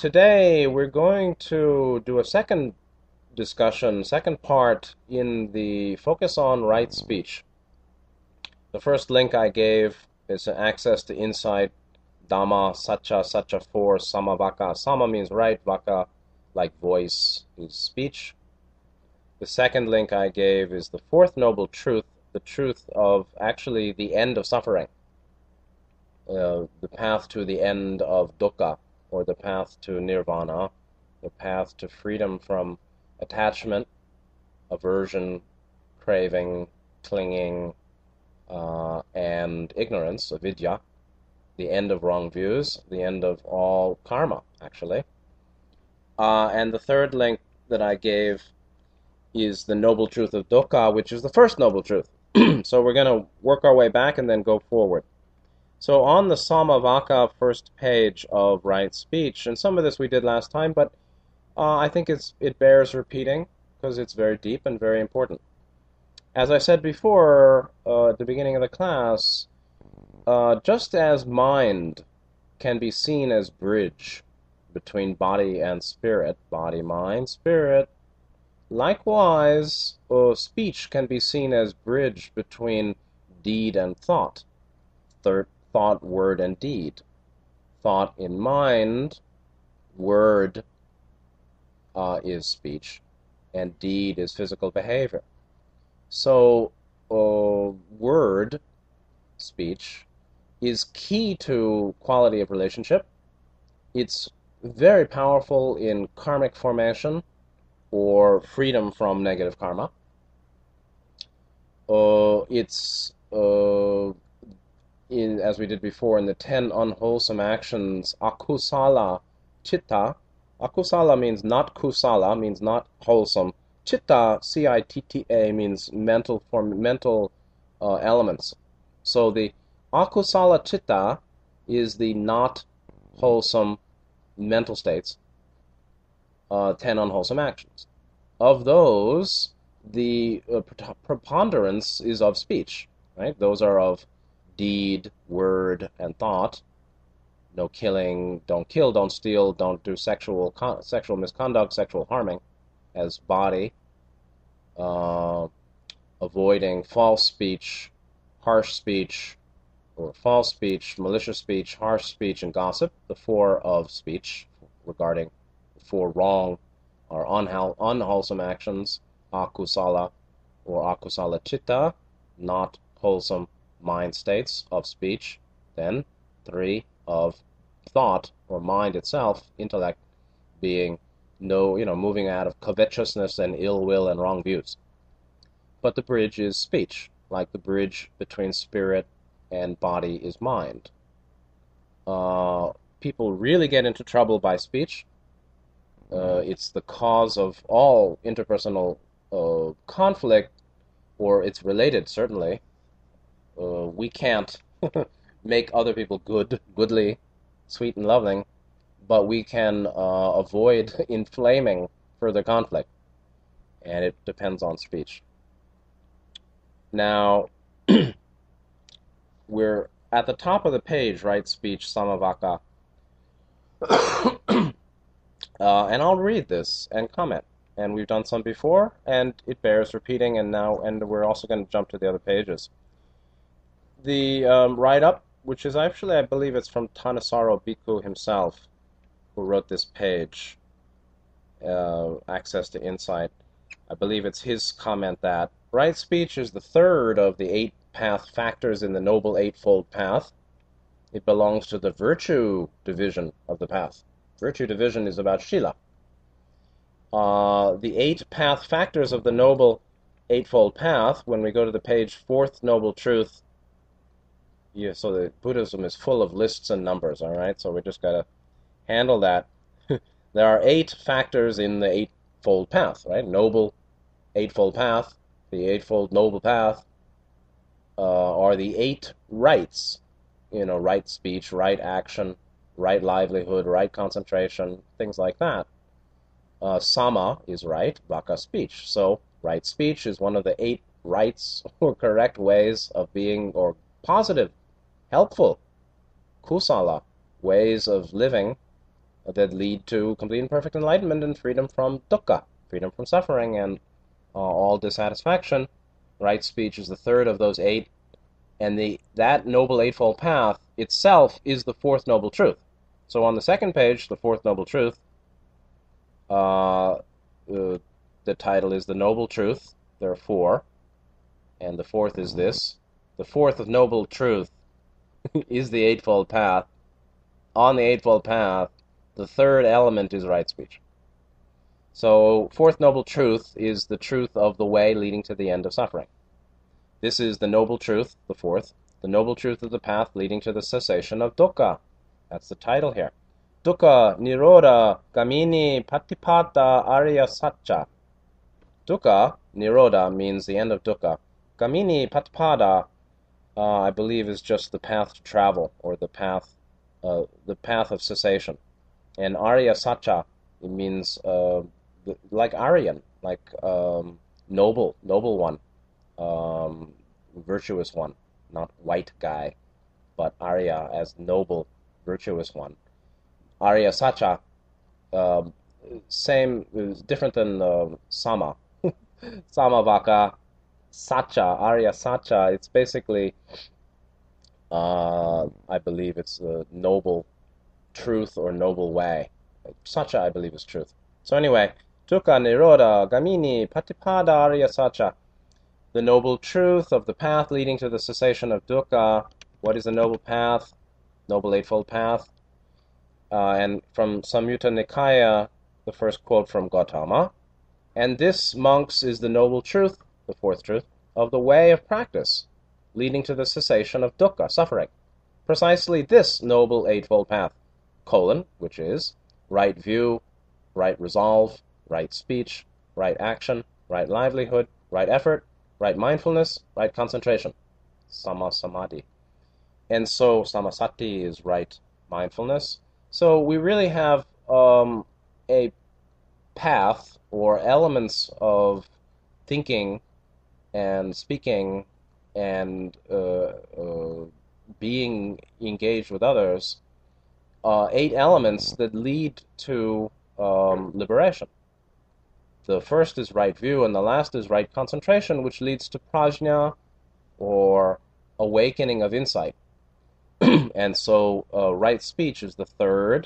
Today we're going to do a second discussion, second part in the focus on right speech. The first link I gave is access to insight, Dhamma, Satcha, Satcha 4, Samavaka. Sama means right, Vaka, like voice, is speech. The second link I gave is the fourth noble truth, the truth of actually the end of suffering, the path to the end of dukkha, or the path to nirvana, the path to freedom from attachment, aversion, craving, clinging, and ignorance, avidya, the end of wrong views, the end of all karma, actually. And the third link that I gave is the noble truth of dukkha, which is the first noble truth. So we're going to work our way back and then go forward. So on the Samavaka first page of right speech, and some of this we did last time, but I think it bears repeating because it's very deep and very important. As I said before at the beginning of the class, just as mind can be seen as bridge between body and spirit, body, mind, spirit, likewise, speech can be seen as bridge between deed and thought. Thought, word, and deed. Thought in mind, word is speech, and deed is physical behavior. So, word, speech, is key to quality of relationship. It's very powerful in karmic formation or freedom from negative karma. It's as we did before, in the 10 unwholesome actions, akusala chitta. Akusala means not kusala, means not wholesome. Chitta, C-I-T-T-A, means mental elements. So the akusala chitta is the not wholesome mental states, 10 unwholesome actions. Of those, the preponderance is of speech, right? Those are of deed, word, and thought. No killing, don't kill, don't steal, don't do sexual misconduct, sexual harming as body, avoiding false speech, harsh speech, or false speech, malicious speech, harsh speech, and gossip, the four of speech regarding the four wrong or unwholesome actions, akusala or akusala chitta, not wholesome mind states of speech. Then 3 of thought or mind itself, intellect, being moving out of covetousness and ill will and wrong views. But the bridge is speech, like the bridge between spirit and body is mind. People really get into trouble by speech. It's the cause of all interpersonal conflict, or it's related, certainly. We can't make other people goodly, sweet and loving, but we can avoid inflaming further conflict, and it depends on speech. Now, we're at the top of the page, right speech, Samavaka, and I'll read this and comment. And we've done some before, and it bears repeating, and we're also going to jump to the other pages. The write-up, which is actually, I believe it's from Thanissaro Bhikkhu himself, who wrote this page, Access to Insight. I believe it's his comment that right speech is the third of the 8 path factors in the Noble Eightfold Path. It belongs to the virtue division of the path. Virtue division is about Shila. The 8 path factors of the Noble Eightfold Path, when we go to the page, fourth noble truth. Yeah, so the Buddhism is full of lists and numbers, all right? So we just got to handle that. There are 8 factors in the Eightfold Path, right? Noble Eightfold Path, the Eightfold Noble Path, are the 8 rights, right speech, right action, right livelihood, right concentration, things like that. Sama is right, Vaka speech. So right speech is one of the 8 rights or correct ways of being, or positive, helpful, kusala, ways of living that lead to complete and perfect enlightenment and freedom from dukkha, freedom from suffering and all dissatisfaction. Right speech is the third of those eight, and that Noble Eightfold Path itself is the fourth Noble Truth. So on the second page, the fourth Noble Truth, the title is The Noble Truth. There are four, and the fourth is this. The fourth of Noble Truth is the Eightfold Path. On the Eightfold Path, the third element is right speech. So, fourth Noble Truth is the truth of the way leading to the end of suffering. This is the Noble Truth, the fourth, the Noble Truth of the path leading to the cessation of dukkha. That's the title here. Dukkha Nirodha Gamini Patipada Arya Satcha. Dukkha, Nirodha, means the end of dukkha. Gamini Patipada, I believe, is just the path to travel, or the path of cessation. And Arya Satcha, it means like Aryan, like noble one, virtuous one, not white guy, but Arya as noble, virtuous one. Arya Satcha, same, different than Sama. Samavaka, Satcha, Arya Satcha, it's basically, I believe it's a noble truth or noble way. Satcha, I believe, is truth. So anyway, Dukkha Nirodha Gamini Patipada Arya Satcha, the noble truth of the path leading to the cessation of dukkha. What is the noble path? Noble Eightfold Path. And from Samyutta Nikaya, the first quote from Gautama. And this, monks, is the noble truth, the fourth truth, of the way of practice, leading to the cessation of dukkha, suffering. Precisely this noble Eightfold Path, which is right view, right resolve, right speech, right action, right livelihood, right effort, right mindfulness, right concentration, sama samadhi. And so samasati is right mindfulness. So we really have a path or elements of thinking and speaking and being engaged with others, 8 elements that lead to liberation. The first is right view, and the last is right concentration, which leads to prajna, or awakening of insight. And so right speech is the third,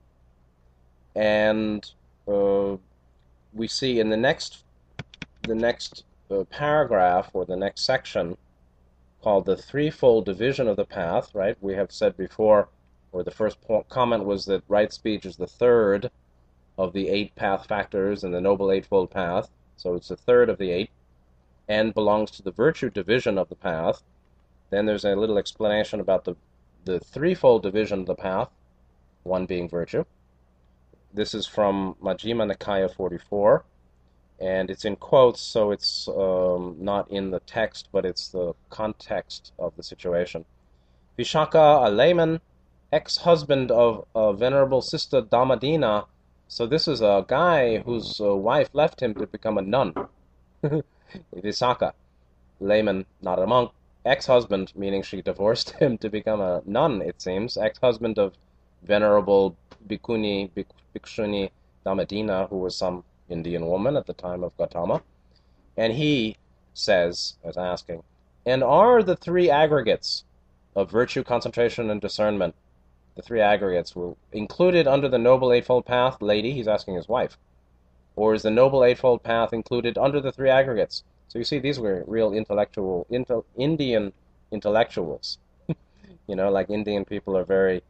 and we see in the next paragraph, or the next section, called the threefold division of the path, right? We have said before, or the first comment was that right speech is the third of the 8 path factors in the Noble Eightfold Path, so it's the third of the 8, and belongs to the virtue division of the path. Then there's a little explanation about the threefold division of the path, one being virtue. This is from Majjhima Nikaya 44, and it's in quotes, so it's not in the text, but it's the context of the situation. Vishaka, a layman, ex-husband of Venerable Sister Dhammadina. So this is a guy whose wife left him to become a nun. Visakha, layman, not a monk. Ex-husband, meaning she divorced him to become a nun, it seems. Ex-husband of Venerable Bhikshuni Dhammadina, who was some Indian woman at the time of Gautama. And he says, as asking, and are the 3 aggregates of virtue, concentration, and discernment, the 3 aggregates, were included under the Noble Eightfold Path, lady? He's asking his wife. Or is the Noble Eightfold Path included under the 3 aggregates? So you see, these were real Indian intellectuals. Like Indian people are very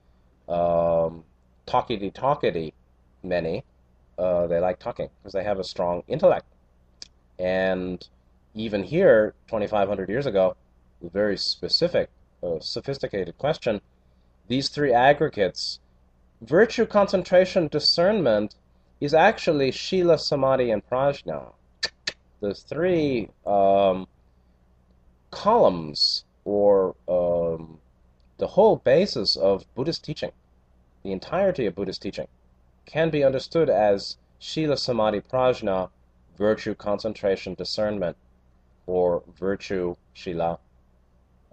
talkity, many. They like talking because they have a strong intellect. And even here, 2,500 years ago, a very specific, sophisticated question, these 3 aggregates, virtue, concentration, discernment, is actually Shila, Samadhi, and Prajna. The 3 columns, or the whole basis of Buddhist teaching, the entirety of Buddhist teaching, can be understood as Shila, Samadhi, Prajna, virtue, concentration, discernment, or virtue, Shila.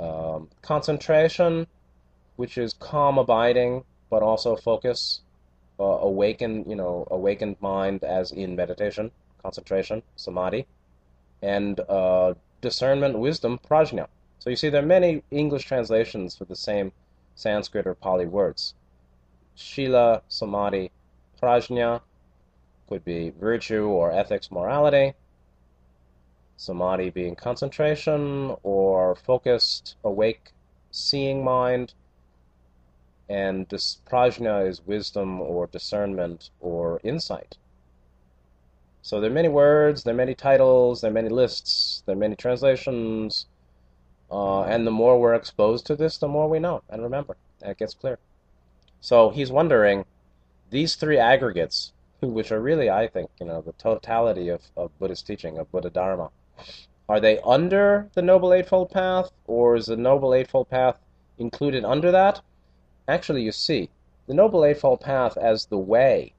Concentration, which is calm abiding, but also focus. awakened mind as in meditation, concentration, samadhi, and discernment, wisdom, prajna. So you see there are many English translations for the same Sanskrit or Pali words. Shila, samadhi, prajna could be virtue or ethics, morality. Samadhi being concentration or focused, awake, seeing mind. And prajna is wisdom or discernment or insight. So there are many words, there are many titles, there are many lists, there are many translations, and the more we're exposed to this, the more we know and remember, and it gets clear. So he's wondering, these three aggregates, which are really, I think, the totality of Buddhist teaching, of Buddha Dharma, are they under the Noble Eightfold Path, or is the Noble Eightfold Path included under that? Actually, you see, the Noble Eightfold Path as the way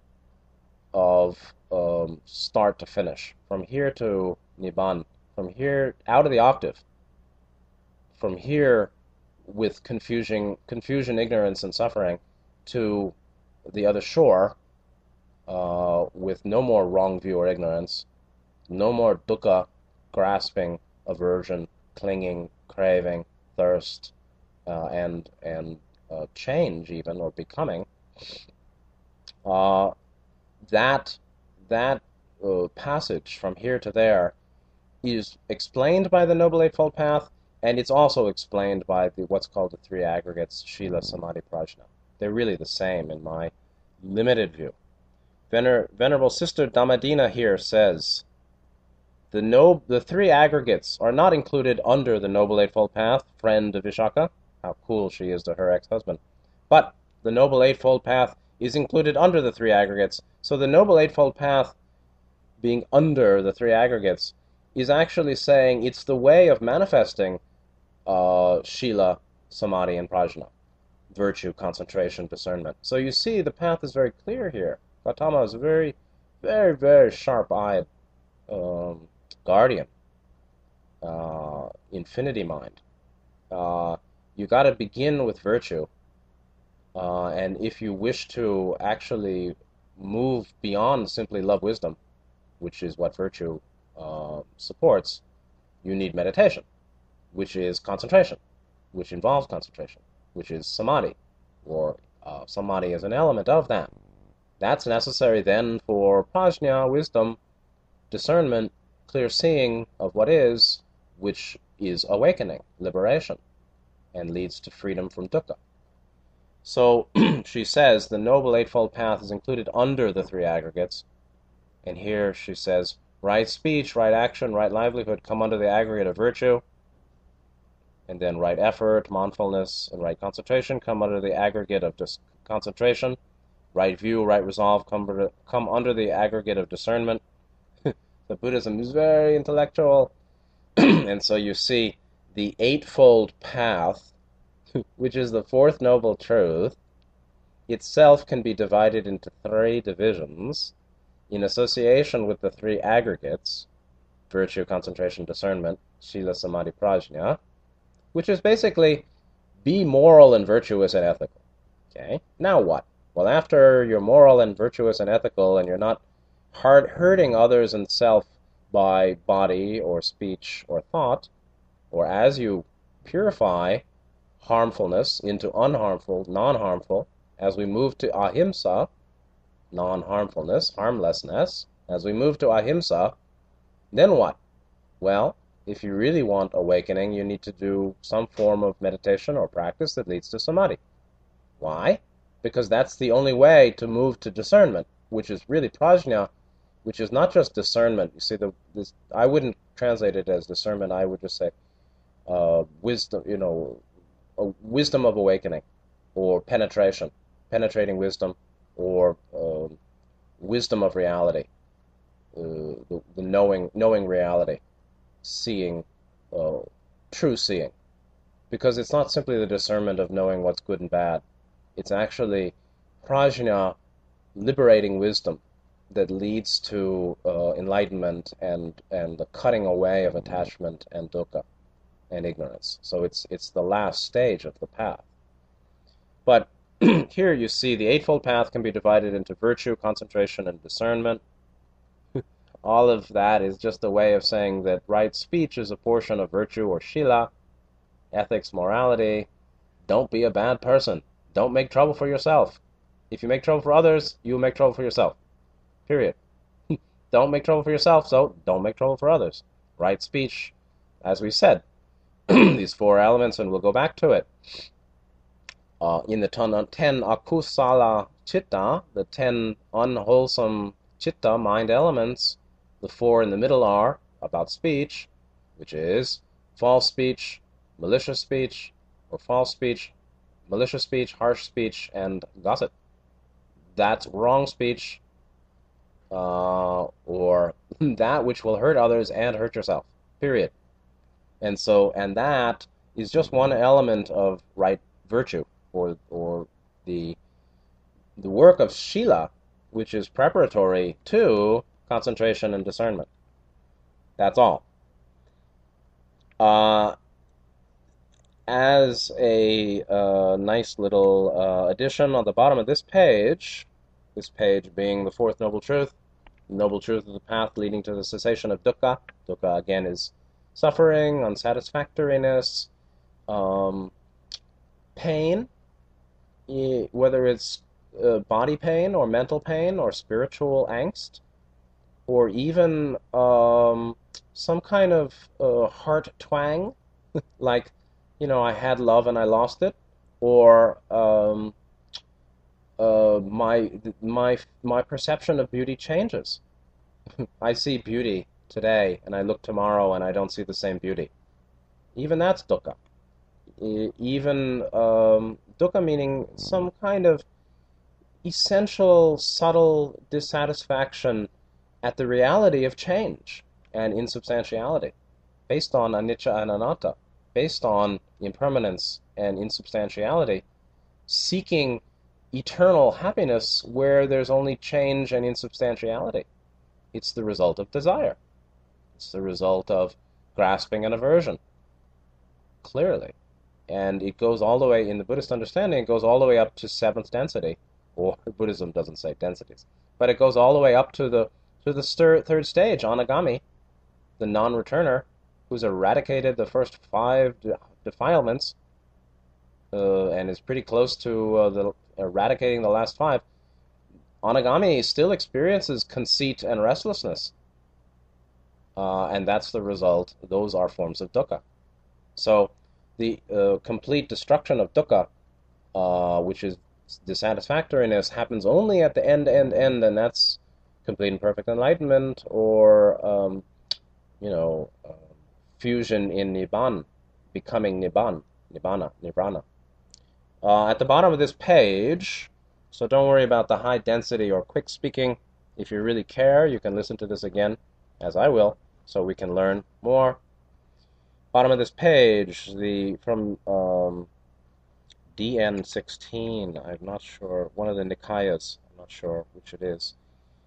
of start to finish, from here to Nibbana, from here out of the octave, from here with confusion, ignorance, and suffering, to the other shore with no more wrong view or ignorance, no more dukkha, grasping, aversion, clinging, craving, thirst, and change even, or becoming. That passage from here to there is explained by the Noble Eightfold Path, and it's also explained by what's called the three aggregates, Shila, Samadhi, Prajna. They're really the same in my limited view. Venerable Sister Dhammadina here says, the three aggregates are not included under the Noble Eightfold Path, friend of Vishaka. How cool she is to her ex-husband. But the Noble Eightfold Path is included under the three aggregates. So the Noble Eightfold Path, being under the three aggregates, is actually saying it's the way of manifesting Shila, Samadhi, and Prajna. Virtue, concentration, discernment. So you see the path is very clear here. Gautama is a very, very, very sharp-eyed guardian, infinity mind. You got to begin with virtue, and if you wish to actually move beyond simply love wisdom, which is what virtue supports, you need meditation, which is concentration, which involves concentration, which is samadhi, or samadhi is an element of that. That's necessary then for prajna, wisdom, discernment, clear seeing of what is, which is awakening, liberation, and leads to freedom from dukkha. So she says the Noble Eightfold Path is included under the three aggregates, and here she says right speech, right action, right livelihood come under the aggregate of virtue, and then right effort, mindfulness, and right concentration come under the aggregate of concentration, right view, right resolve come under the aggregate of discernment. The Buddhism is very intellectual, and so you see the Eightfold Path, which is the fourth noble truth, itself can be divided into three divisions in association with the three aggregates, virtue, concentration, discernment, Shila, Samadhi, Prajna, which is basically be moral and virtuous and ethical. Okay, now what? Well, after you're moral and virtuous and ethical, and you're not hurting others and self by body or speech or thought, or as you purify harmfulness into unharmful, non-harmful, as we move to ahimsa, non-harmfulness, harmlessness, as we move to ahimsa, then what? Well, if you really want awakening, you need to do some form of meditation or practice that leads to samadhi. Why? Because that's the only way to move to discernment, which is really prajna, which is not just discernment. You see, I wouldn't translate it as discernment. I would just say wisdom, wisdom of awakening, or penetrating wisdom, or wisdom of reality, the knowing reality, seeing, true seeing. Because it's not simply the discernment of knowing what's good and bad. It's actually prajna, liberating wisdom that leads to enlightenment and the cutting away of attachment and dukkha and ignorance. So it's the last stage of the path. But Here you see the Eightfold Path can be divided into virtue, concentration, and discernment. All of that is just a way of saying that right speech is a portion of virtue or shila, ethics, morality. Don't be a bad person. Don't make trouble for yourself. If you make trouble for others, you'll make trouble for yourself. Period. Don't make trouble for yourself, so don't make trouble for others. Right speech, as we said, these four elements, and we'll go back to it. In the 10 akusala chitta, the 10 unwholesome chitta, mind elements, the four in the middle are about speech, which is false speech, malicious speech, or false speech, malicious speech, harsh speech, and gossip. That's wrong speech, or that which will hurt others and hurt yourself, period. And that is just one element of right virtue, or the work of Shila, which is preparatory to concentration and discernment. That's all. As a nice little addition on the bottom of this page being the fourth noble truth of the path leading to the cessation of dukkha. Dukkha, again, is suffering, unsatisfactoriness, pain, whether it's body pain or mental pain or spiritual angst, or even some kind of heart twang, like, I had love and I lost it, or my perception of beauty changes. I see beauty today, and I look tomorrow, and I don't see the same beauty. Even that's dukkha. Even dukkha meaning some kind of essential, subtle dissatisfaction at the reality of change and insubstantiality, based on anicca and anatta, based on impermanence and insubstantiality, seeking eternal happiness where there's only change and insubstantiality. It's the result of desire. It's the result of grasping and aversion, clearly. And it goes all the way, in the Buddhist understanding, it goes all the way up to seventh density, or Buddhism doesn't say densities, but it goes all the way up to the third stage, anagami, the non-returner, who's eradicated the first 5 defilements, and is pretty close to eradicating the last 5. Anagami still experiences conceit and restlessness, and that's the result. Those are forms of dukkha. So the complete destruction of dukkha, which is dissatisfactoriness, happens only at the end, and that's complete and perfect enlightenment, or fusion in Nibbana, becoming Nibbana. At the bottom of this page, so don't worry about the high density or quick speaking. If you really care, you can listen to this again, as I will, so we can learn more. Bottom of this page, from DN16, I'm not sure, one of the Nikayas, I'm not sure which it is.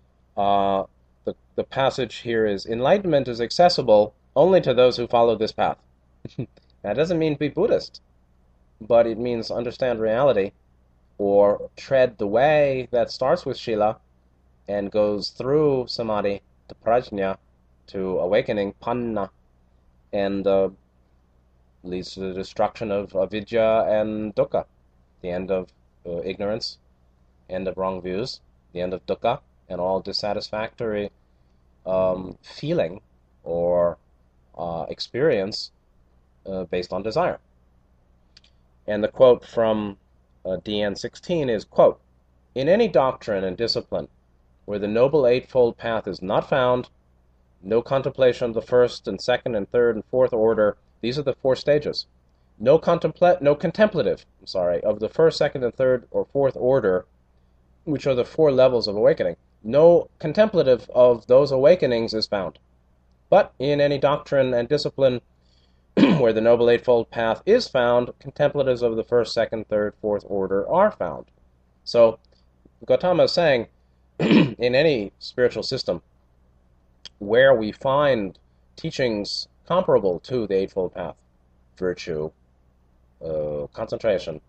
The passage here is, enlightenment is accessible only to those who follow this path. That doesn't mean be Buddhist, but it means understand reality, or tread the way that starts with Shila and goes through Samadhi to Prajna, to awakening, Panna, and leads to the destruction of avidya and dukkha, the end of ignorance, end of wrong views, the end of dukkha, and all dissatisfactory feeling or experience based on desire. And the quote from DN16 is, quote, in any doctrine and discipline where the Noble Eightfold Path is not found, no contemplation of the first and second and third and fourth order, these are the 4 stages. No contemplative of the first, second, and third or fourth order, which are the 4 levels of awakening. No contemplative of those awakenings is found. But in any doctrine and discipline where the Noble Eightfold Path is found, contemplatives of the first, second, third, fourth order are found. So Gautama is saying, in any spiritual system where we find teachings comparable to the Eightfold Path, virtue, concentration,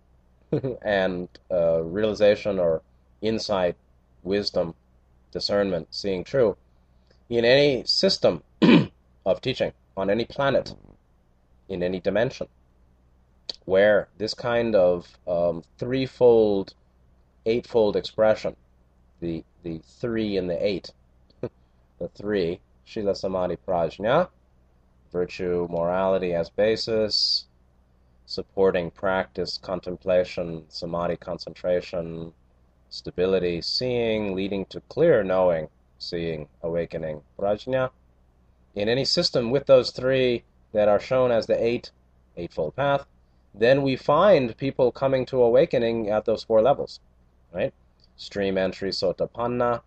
and realization or insight, wisdom, discernment, seeing true, in any system of teaching, on any planet, in any dimension, where this kind of threefold, eightfold expression, the three and the eight, the three, Shila Samadhi Prajna, virtue, morality as basis, supporting practice, contemplation, samadhi, concentration, stability, seeing, leading to clear knowing, seeing, awakening, prajna. In any system with those three that are shown as the eightfold path, then we find people coming to awakening at those four levels, right? Stream entry, sotapanna,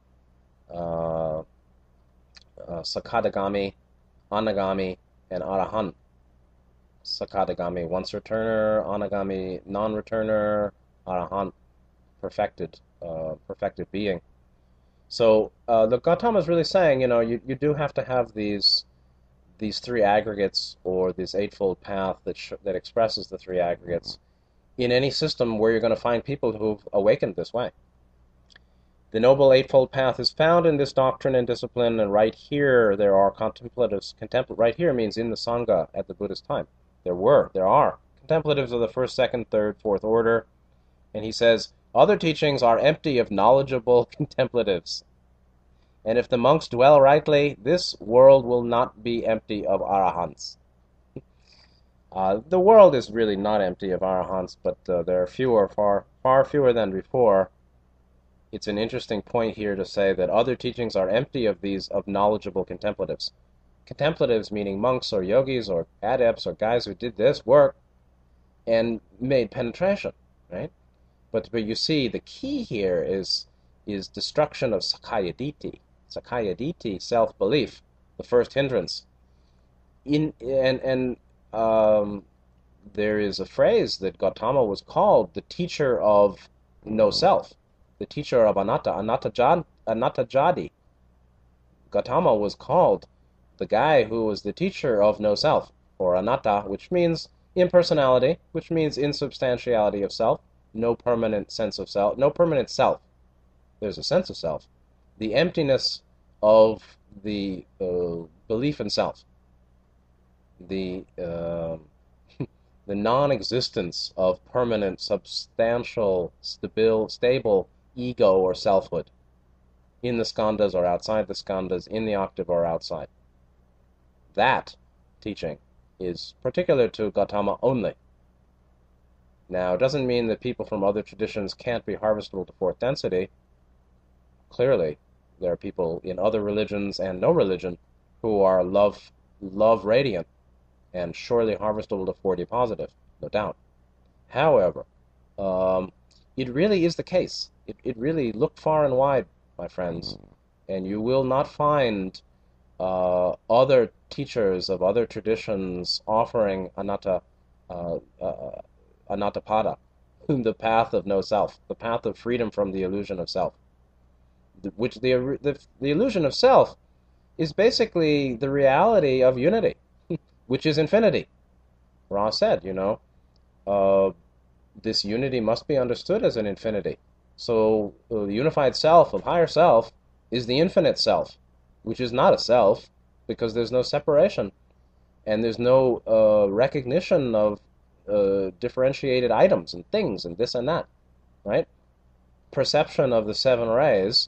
sakadagami, anagami, and arahant. Sakadagami, once returner; anagami, non-returner; arahant, perfected being. So the Gautama is really saying, you do have to have these three aggregates, or this eightfold path that expresses the three aggregates in any system where you're going to find people who've awakened this way. The Noble Eightfold Path is found in this doctrine and discipline, and right here there are contemplatives. Right here means in the Sangha at the Buddha's time. There are contemplatives of the first, second, third, fourth order, and he says, other teachings are empty of knowledgeable contemplatives. And if the monks dwell rightly, this world will not be empty of arahants. The world is really not empty of arahants, but there are fewer, far fewer than before. It's an interesting point here to say that other teachings are empty of knowledgeable contemplatives. Contemplatives meaning monks or yogis or adepts or guys who did this work and made penetration, right? But you see, the key here is destruction of Sakaya Ditti. Sakaya Ditti, self-belief, the first hindrance. There is a phrase that Gautama was called the teacher of no self, the teacher of anatta jadi. Gautama was called the guy who was the teacher of no self, or anatta, which means impersonality, which means insubstantiality of self, no permanent sense of self, no permanent self. There's a sense of self. The emptiness of the belief in self. The the non-existence of permanent, substantial, stable ego or selfhood in the skandhas or outside the skandhas, in the octave or outside. That teaching is particular to Gautama only. Now, it doesn't mean that people from other traditions can't be harvestable to fourth density. Clearly, there are people in other religions and no religion who are love radiant and surely harvestable to 4D positive, no doubt. However, it really is the case. It really, look far and wide, my friends, and you will not find other teachers of other traditions offering anattapada, the path of no self, the path of freedom from the illusion of self. Which the illusion of self is basically the reality of unity, which is infinity. Ra said, this unity must be understood as an infinity. So the unified self of higher self is the infinite self, which is not a self, because there's no separation, and there's no recognition of differentiated items and things and this and that, right? Perception of the seven rays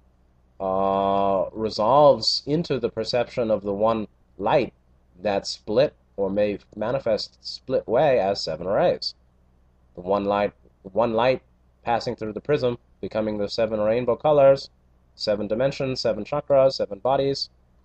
resolves into the perception of the one light that split or may manifest split way as seven rays. The one light passing through the prism, becoming the seven rainbow colors, 7 dimensions, 7 chakras, 7 bodies,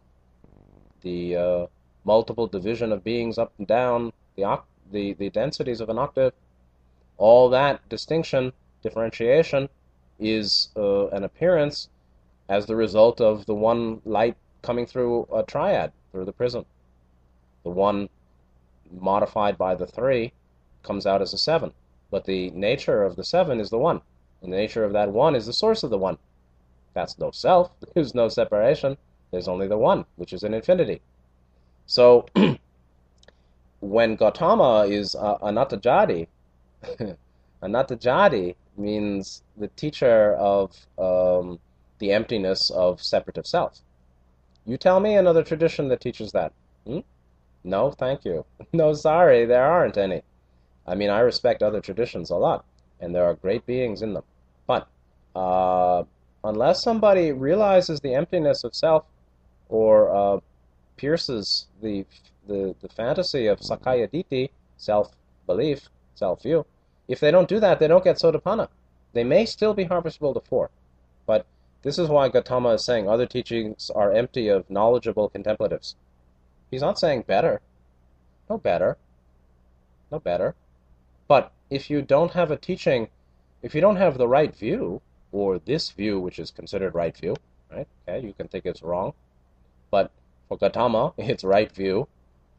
the multiple division of beings up and down, the densities of an octave. All that distinction, differentiation, is an appearance as the result of the one light coming through a triad, through the prism. The one modified by the 3 comes out as a 7. But the nature of the 7 is the 1. And the nature of that 1 is the source of the 1. That's no self. There's no separation. There's only the 1, which is an infinity. So when Gautama is anatta jadi, Anatta means the teacher of the emptiness of separative self. You tell me another tradition that teaches that. Hmm? No, thank you. No, sorry, there aren't any. I mean, I respect other traditions a lot, and there are great beings in them. But uh, unless somebody realizes the emptiness of self or pierces the fantasy of Sakaya Ditti, self-belief, self-view, if they don't do that, they don't get Sotapanna. They may still be harvestable to four, but this is why Gautama is saying other teachings are empty of knowledgeable contemplatives. He's not saying better. No better. No better. But if you don't have a teaching, if you don't have the right view, or this view, which is considered right view, right? Okay, you can think it's wrong, but for Gautama, it's right view.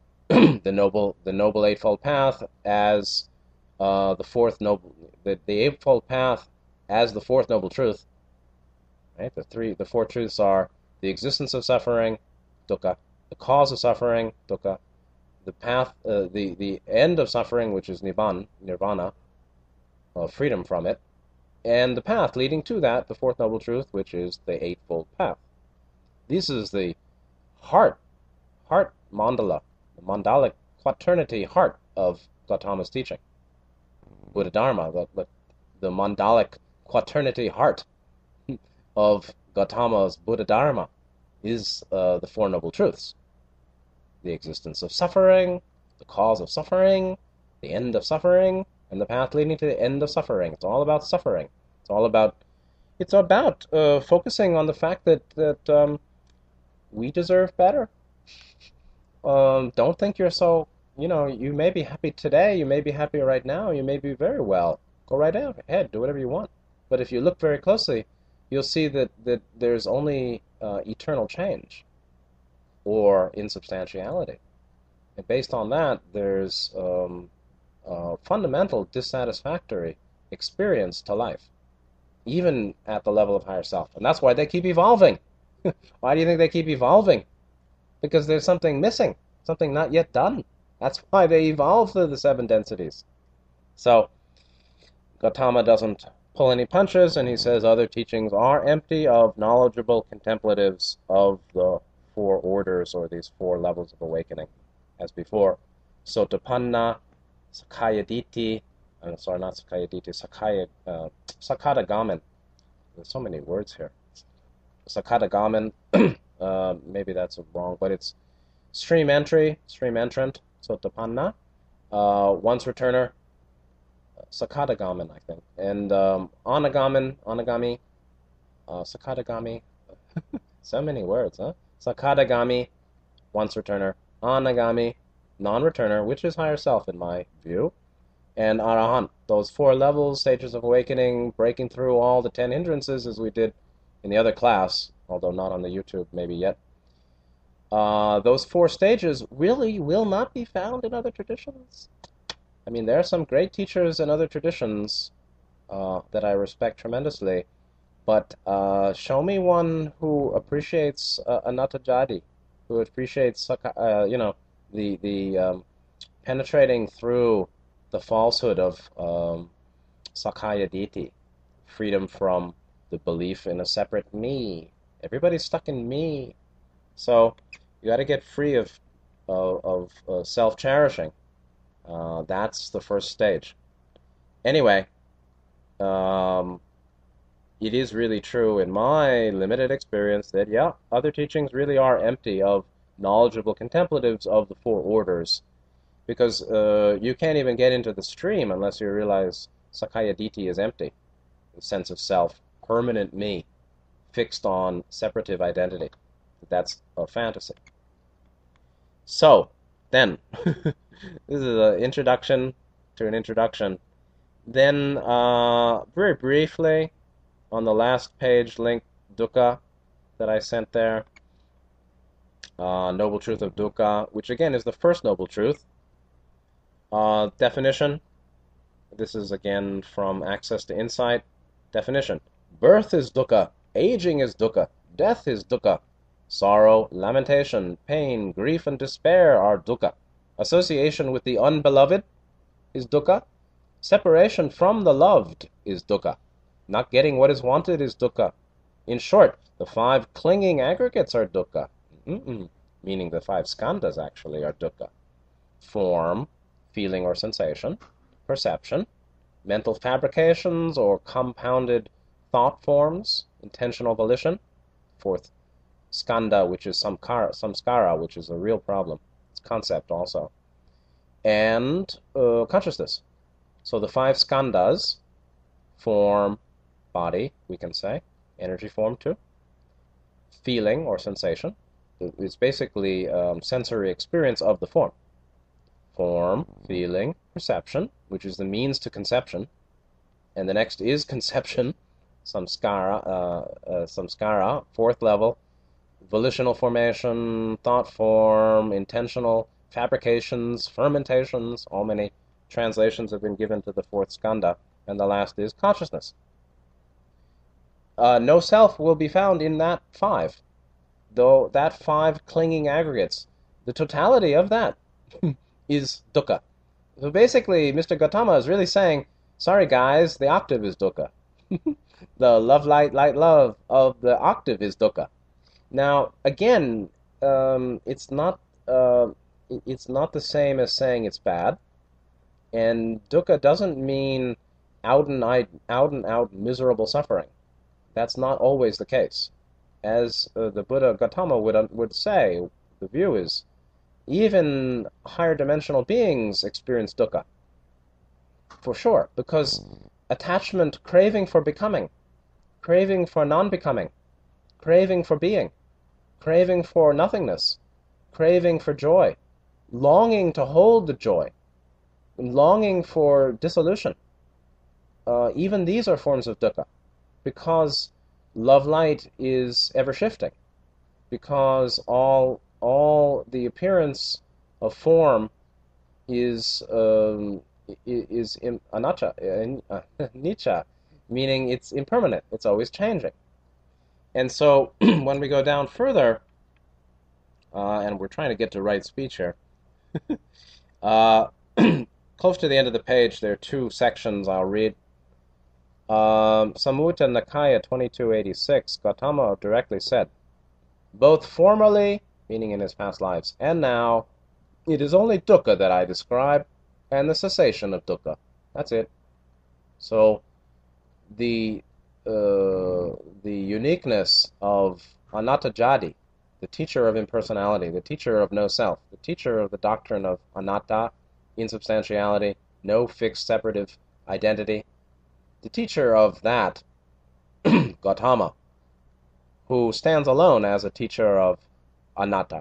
The noble eightfold path as the fourth noble, the eightfold path as the fourth noble truth. Right? The four truths are the existence of suffering, dukkha, the cause of suffering, dukkha, the path, the end of suffering, which is nirvana, freedom from it, and the path leading to that, the fourth noble truth, which is the eightfold path. This is the heart mandala, the mandalic quaternity heart of Gautama's teaching. Buddha Dharma, the mandalic quaternity heart of Gautama's Buddha Dharma is the Four Noble Truths. The existence of suffering, the cause of suffering, the end of suffering, and the path leading to the end of suffering. It's all about suffering. It's about focusing on the fact that we deserve better. Don't think you're so, you may be happy today, you may be happy right now, you may be very well. Go right ahead, do whatever you want. But if you look very closely, you'll see that there's only eternal change or insubstantiality. And based on that, there's fundamental dissatisfactory experience to life, even at the level of higher self. And that's why they keep evolving. Why do you think they keep evolving? Because there's something missing, something not yet done. That's why they evolve through the seven densities. So Gautama doesn't pull any punches, and he says other teachings are empty of knowledgeable contemplatives of the four orders or these four levels of awakening, as before. Sotapanna, Sakaya Ditti, sorry, not Sakaya Ditti, Sakadagamin. There's so many words here. Sakadagamin, maybe that's wrong, but it's stream entrant, Sotapanna, once returner, Sakadagamin, I think, and Anagami, Sakadagami, so many words, huh? Sakadagami, once returner, Anagami, non-returner, which is higher self in my view, and Arahant, those four levels, stages of awakening, breaking through all the 10 hindrances as we did in the other class, although not on the YouTube maybe yet. Those four stages really will not be found in other traditions. I mean, there are some great teachers in other traditions that I respect tremendously, but show me one who appreciates anatta jadi, who appreciates the penetrating through the falsehood of Sakaya Ditti, freedom from the belief in a separate me. Everybody's stuck in me, so you got to get free of self-cherishing. That's the first stage. Anyway, it is really true in my limited experience that, yeah, other teachings really are empty of knowledgeable contemplatives of the four orders, because you can't even get into the stream unless you realize Sakaya Ditti is empty, the sense of self, permanent me, fixed on separative identity. That's a fantasy. So, then, this is an introduction to an introduction. Then, very briefly, on the last page, link dukkha that I sent there, Noble Truth of Dukkha, which again is the first Noble Truth. Definition, this is again from Access to Insight. Definition: birth is dukkha, aging is dukkha, death is dukkha, sorrow, lamentation, pain, grief, and despair are dukkha. Association with the unbeloved is dukkha. Separation from the loved is dukkha. Not getting what is wanted is dukkha. In short, the 5 clinging aggregates are dukkha. Meaning the 5 skandhas actually are dukkha. Form, feeling or sensation, perception, mental fabrications or compounded thought forms, intentional volition. 4th skandha, which is samskara, which is a real problem. It's concept also. And consciousness. So the 5 skandhas, form, body, we can say, energy form too, feeling or sensation. It's basically sensory experience of the form. Form, feeling, perception, which is the means to conception. And the next is conception, samskara, 4th level, volitional formation, thought form, intentional fabrications, fermentations. All many translations have been given to the 4th skandha. And the last is consciousness. No self will be found in that 5, though that 5 clinging aggregates, the totality of that is dukkha. So basically, Mr. Gautama is really saying, sorry guys, the octave is dukkha. The love, light, light, love of the octave is dukkha. Now, again, it's not the same as saying it's bad. And dukkha doesn't mean out and out miserable suffering. That's not always the case. As the Buddha Gautama would say, the view is even higher dimensional beings experience dukkha. For sure, because attachment, craving for becoming, craving for non-becoming, craving for being, craving for nothingness, craving for joy, longing to hold the joy, longing for dissolution. Even these are forms of dukkha, because love light is ever shifting, because all the appearance of form is anatta, nicca, meaning it's impermanent, it's always changing. And so when we go down further, and we're trying to get to right speech here, close to the end of the page, there are 2 sections I'll read. Samutta Nikaya 2286, Gautama directly said, both formerly, meaning in his past lives, and now, it is only dukkha that I describe, and the cessation of dukkha. That's it. So, the uniqueness of Anatta Jadi, the teacher of impersonality, the teacher of no self, the teacher of the doctrine of anatta, insubstantiality, no fixed separative identity, the teacher of that, Gautama, who stands alone as a teacher of anatta,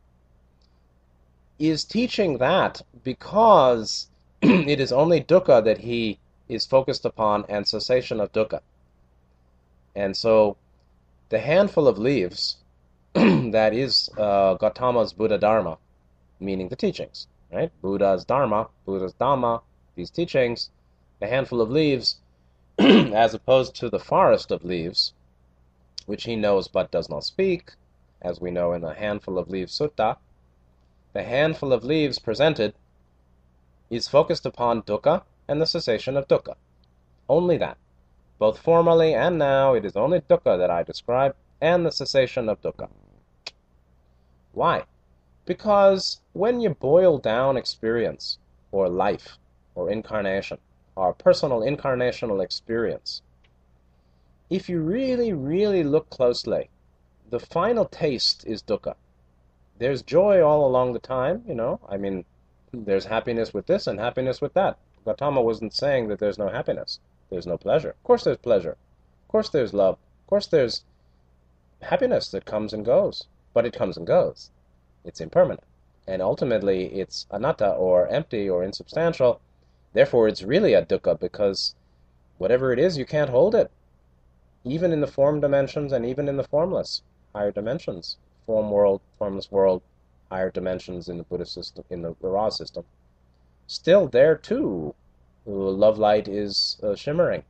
is teaching that because it is only dukkha that he is focused upon and cessation of dukkha. And so the handful of leaves that is Gautama's Buddha Dharma, meaning the teachings, right? Buddha's Dharma, Buddha's Dhamma, these teachings, the handful of leaves, as opposed to the forest of leaves, which he knows but does not speak, as we know in the handful of leaves sutta. The handful of leaves presented is focused upon dukkha and the cessation of dukkha. Only that. Both formerly and now, it is only dukkha that I describe, and the cessation of dukkha. Why? Because when you boil down experience, or life, or incarnation, or personal incarnational experience, if you really, really look closely, the final taste is dukkha. There's joy all along the time, I mean, there's happiness with this and happiness with that. Gautama wasn't saying that there's no happiness. There's no pleasure. Of course there's pleasure. Of course there's love. Of course there's happiness that comes and goes. But it comes and goes. It's impermanent. And ultimately it's anatta, or empty, or insubstantial. Therefore it's really a dukkha, because whatever it is, you can't hold it. Even in the form dimensions and even in the formless, higher dimensions. Form world, formless world, higher dimensions in the Buddhist system, in the Ra system. Still there too, love light is shimmering,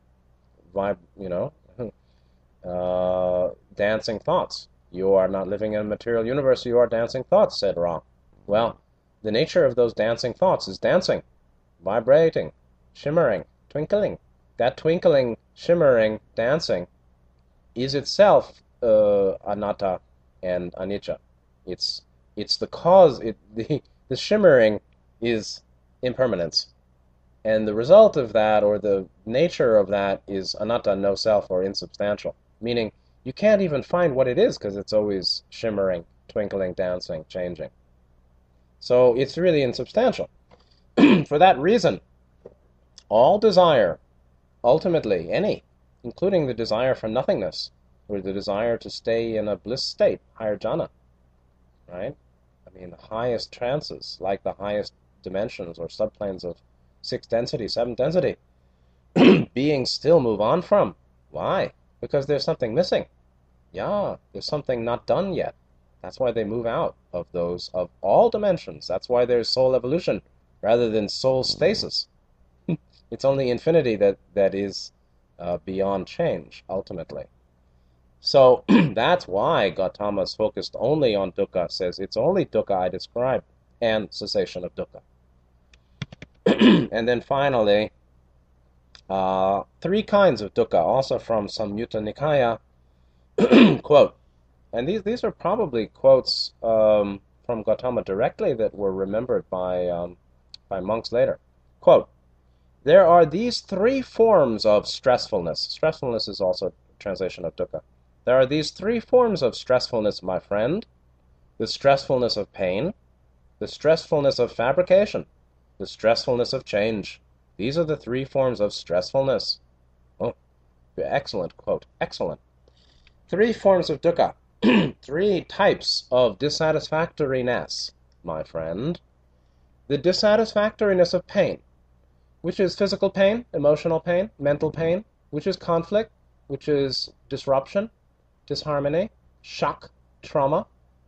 dancing thoughts. You are not living in a material universe, you are dancing thoughts, said Ra. Well, the nature of those dancing thoughts is dancing, vibrating, shimmering, twinkling. That twinkling, shimmering, dancing is itself anatta and anicca. It's it's the cause. The shimmering is impermanence, and the result of that, or the nature of that, is anatta, no self, or insubstantial. Meaning you can't even find what it is because it's always shimmering, twinkling, dancing, changing. So it's really insubstantial. For that reason, all desire, ultimately, any, including the desire for nothingness, or the desire to stay in a bliss state, higher jhana, right? I mean, the highest trances, like the highest dimensions or subplanes of sixth density, seventh density, beings still move on from. Why? Because there's something missing. Yeah, there's something not done yet. That's why they move out of those, of all dimensions. That's why there's soul evolution rather than soul stasis. It's only infinity that is beyond change, ultimately. So that's why Gautama's focused only on dukkha, says it's only dukkha I describe, and cessation of dukkha. And then finally, three kinds of dukkha, also from Samyutta Nikaya, quote, and these are probably quotes from Gautama directly that were remembered by monks later. Quote, there are these three forms of stressfulness. Stressfulness is also a translation of dukkha. There are these three forms of stressfulness, my friend. The stressfulness of pain, the stressfulness of fabrication, the stressfulness of change. These are the three forms of stressfulness. Oh, excellent quote. Excellent. Three forms of dukkha. Three types of dissatisfactoriness, my friend. The dissatisfactoriness of pain, which is physical pain, emotional pain, mental pain, which is conflict, which is disruption, disharmony, shock, trauma,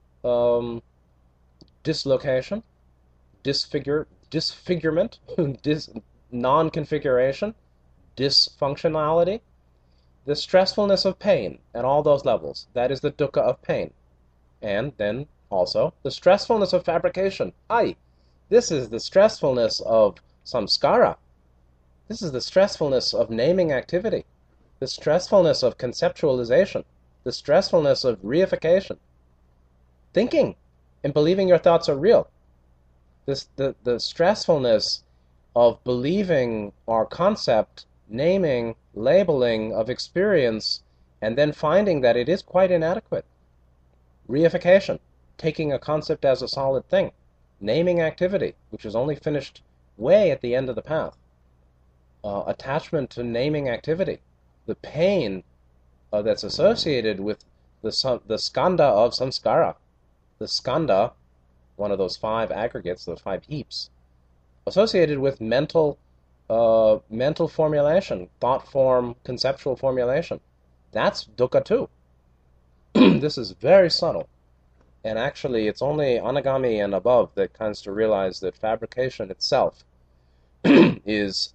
dislocation, disfigurement, non-configuration, dysfunctionality, the stressfulness of pain at all those levels. That is the dukkha of pain. And then also the stressfulness of fabrication. This is the stressfulness of samskara. This is the stressfulness of naming activity, the stressfulness of conceptualization, the stressfulness of reification, thinking and believing your thoughts are real. The stressfulness of believing our concept, naming, labeling of experience, and then finding that it is quite inadequate. Reification, taking a concept as a solid thing. Naming activity, which is only finished way at the end of the path. Attachment to naming activity. The pain that's associated with the skanda of samskara. The skanda, one of those five aggregates, those five heaps, associated with mental formulation, thought form, conceptual formulation. That's dukkha too. This is very subtle. And actually, it's only anagami and above that comes to realize that fabrication itself is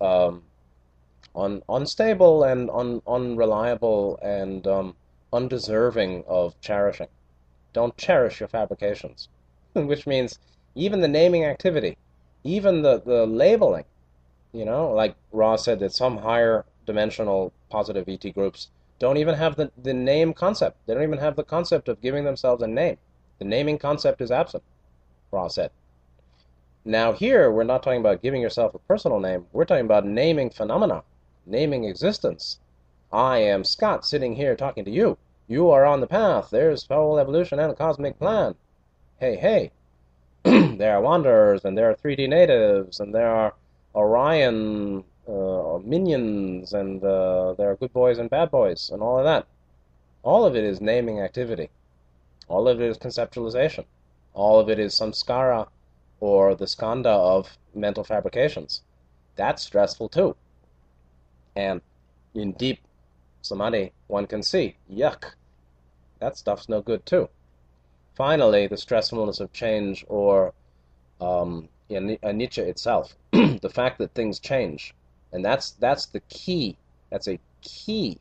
unstable and unreliable and undeserving of cherishing. Don't cherish your fabrications. Which means even the naming activity, even the labeling, like Ra said that some higher dimensional positive ET groups don't even have the name concept. They don't even have the concept of giving themselves a name. The naming concept is absent, Ra said. Now here, we're not talking about giving yourself a personal name. We're talking about naming phenomena, naming existence. I am Scott sitting here talking to you. You are on the path. There's whole evolution and a cosmic plan. Hey, hey. There are wanderers, and there are 3D natives, and there are Orion minions, and there are good boys and bad boys, and all of that. All of it is naming activity. All of it is conceptualization. All of it is samskara, or the skanda of mental fabrications. That's stressful too. And in deep samadhi, one can see, yuck, that stuff's no good too. Finally, the stressfulness of change, or anicca itself, the fact that things change, and that's the key. That's a key,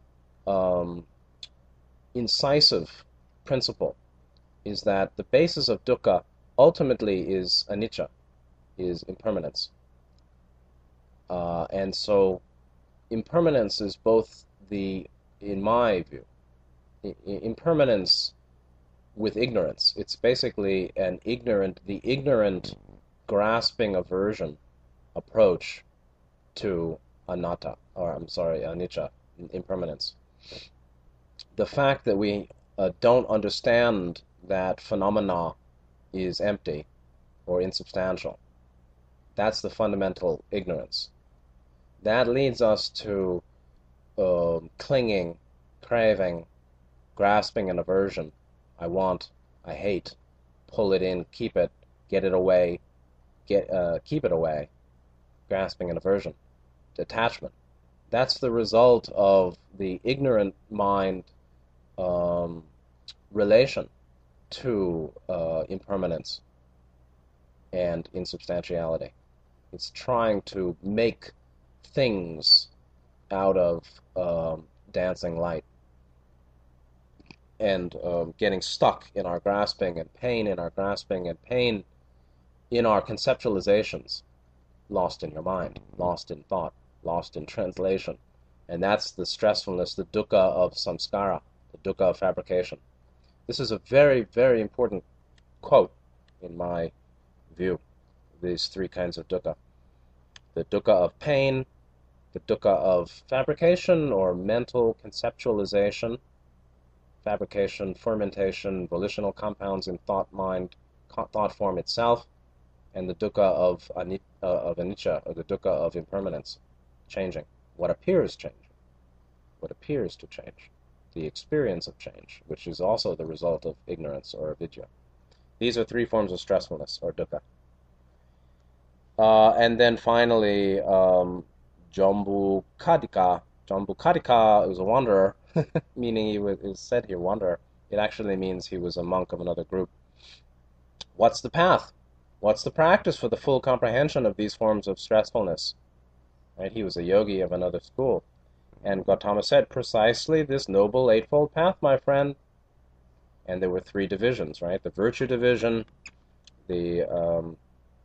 incisive principle, is that the basis of dukkha ultimately is anicca, is impermanence. And so impermanence is both in my view, impermanence with ignorance. It's basically the ignorant grasping aversion approach to anicca, impermanence. The fact that we don't understand that phenomena is empty or insubstantial, that's the fundamental ignorance. That leads us to clinging, craving, grasping, and aversion. I want, I hate, pull it in, keep it, get it away, keep it away, grasping and aversion, detachment. That's the result of the ignorant mind relation to impermanence and insubstantiality. It's trying to make things out of dancing light and getting stuck in our grasping and pain in our grasping and pain in our conceptualizations, lost in your mind, lost in thought, lost in translation. And that's the stressfulness, the dukkha of samskara, the dukkha of fabrication. This is a very, very important quote in my view, these three kinds of dukkha. The dukkha of pain, the dukkha of fabrication or mental conceptualization, fabrication, fermentation, volitional compounds in thought mind, thought form itself, and the dukkha of anicca, or the dukkha of impermanence, changing, what appears changing, what appears to change, the experience of change, which is also the result of ignorance or avidya. These are three forms of stressfulness, or dukkha. And then finally, Jambu Kadika. Jambu Kadika is a wanderer, meaning he is said here wanderer. It actually means he was a monk of another group. What's the path? What's the practice for the full comprehension of these forms of stressfulness? Right? He was a yogi of another school. And Gautama said, precisely this noble eightfold path, my friend. And there were three divisions, right? The virtue division, the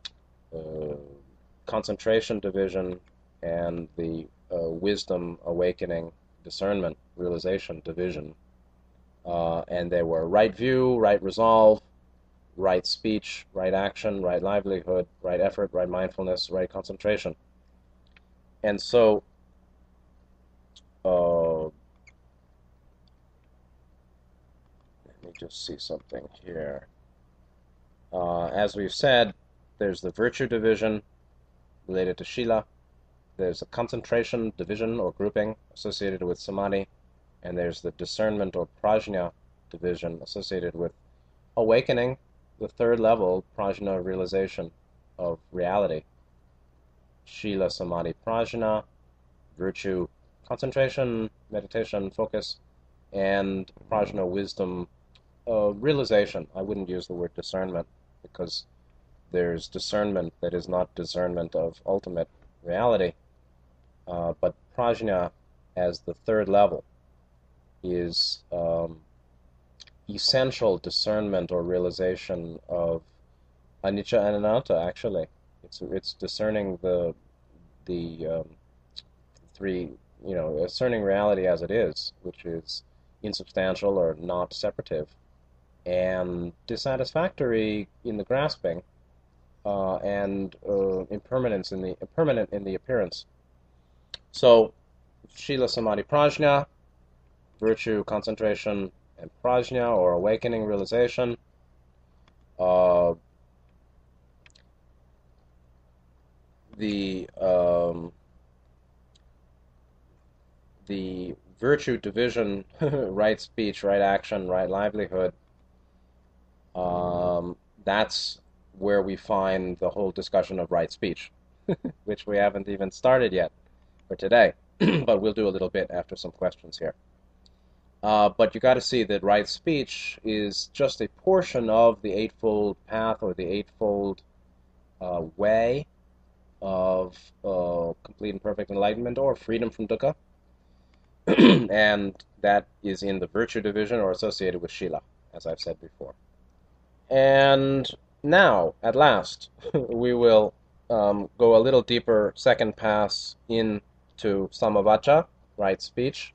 concentration division, and the wisdom, awakening, discernment, realization division. And they were right view, right resolve, right speech, right action, right livelihood, right effort, right mindfulness, right concentration. And so let me just see something here. As we've said, there's the virtue division related to Shila. There's a concentration division or grouping associated with Samadhi. And there's the discernment or prajna division associated with awakening, the third level, prajna, realization of reality. Shila, Samadhi, prajna, virtue, concentration, meditation, focus, and prajna, wisdom, realization. I wouldn't use the word discernment because there's discernment that is not discernment of ultimate reality, but prajna as the third level is essential discernment or realization of anicca and anatta. Actually, it's discerning the three, discerning reality as it is, which is insubstantial or not separative, and dissatisfactory in the grasping, and impermanent in the appearance. So, Shila, Samadhi, Prajna, virtue, concentration, and prajna, or awakening, realization. The virtue division, right speech, right action, right livelihood, that's where we find the whole discussion of right speech, which we haven't even started yet for today, but we'll do a little bit after some questions here. But you got to see that right speech is just a portion of the Eightfold Path or the Eightfold way of complete and perfect enlightenment or freedom from dukkha. And that is in the virtue division or associated with Shila, as I've said before. And now, at last, we will go a little deeper, second pass into Samavacha, right speech.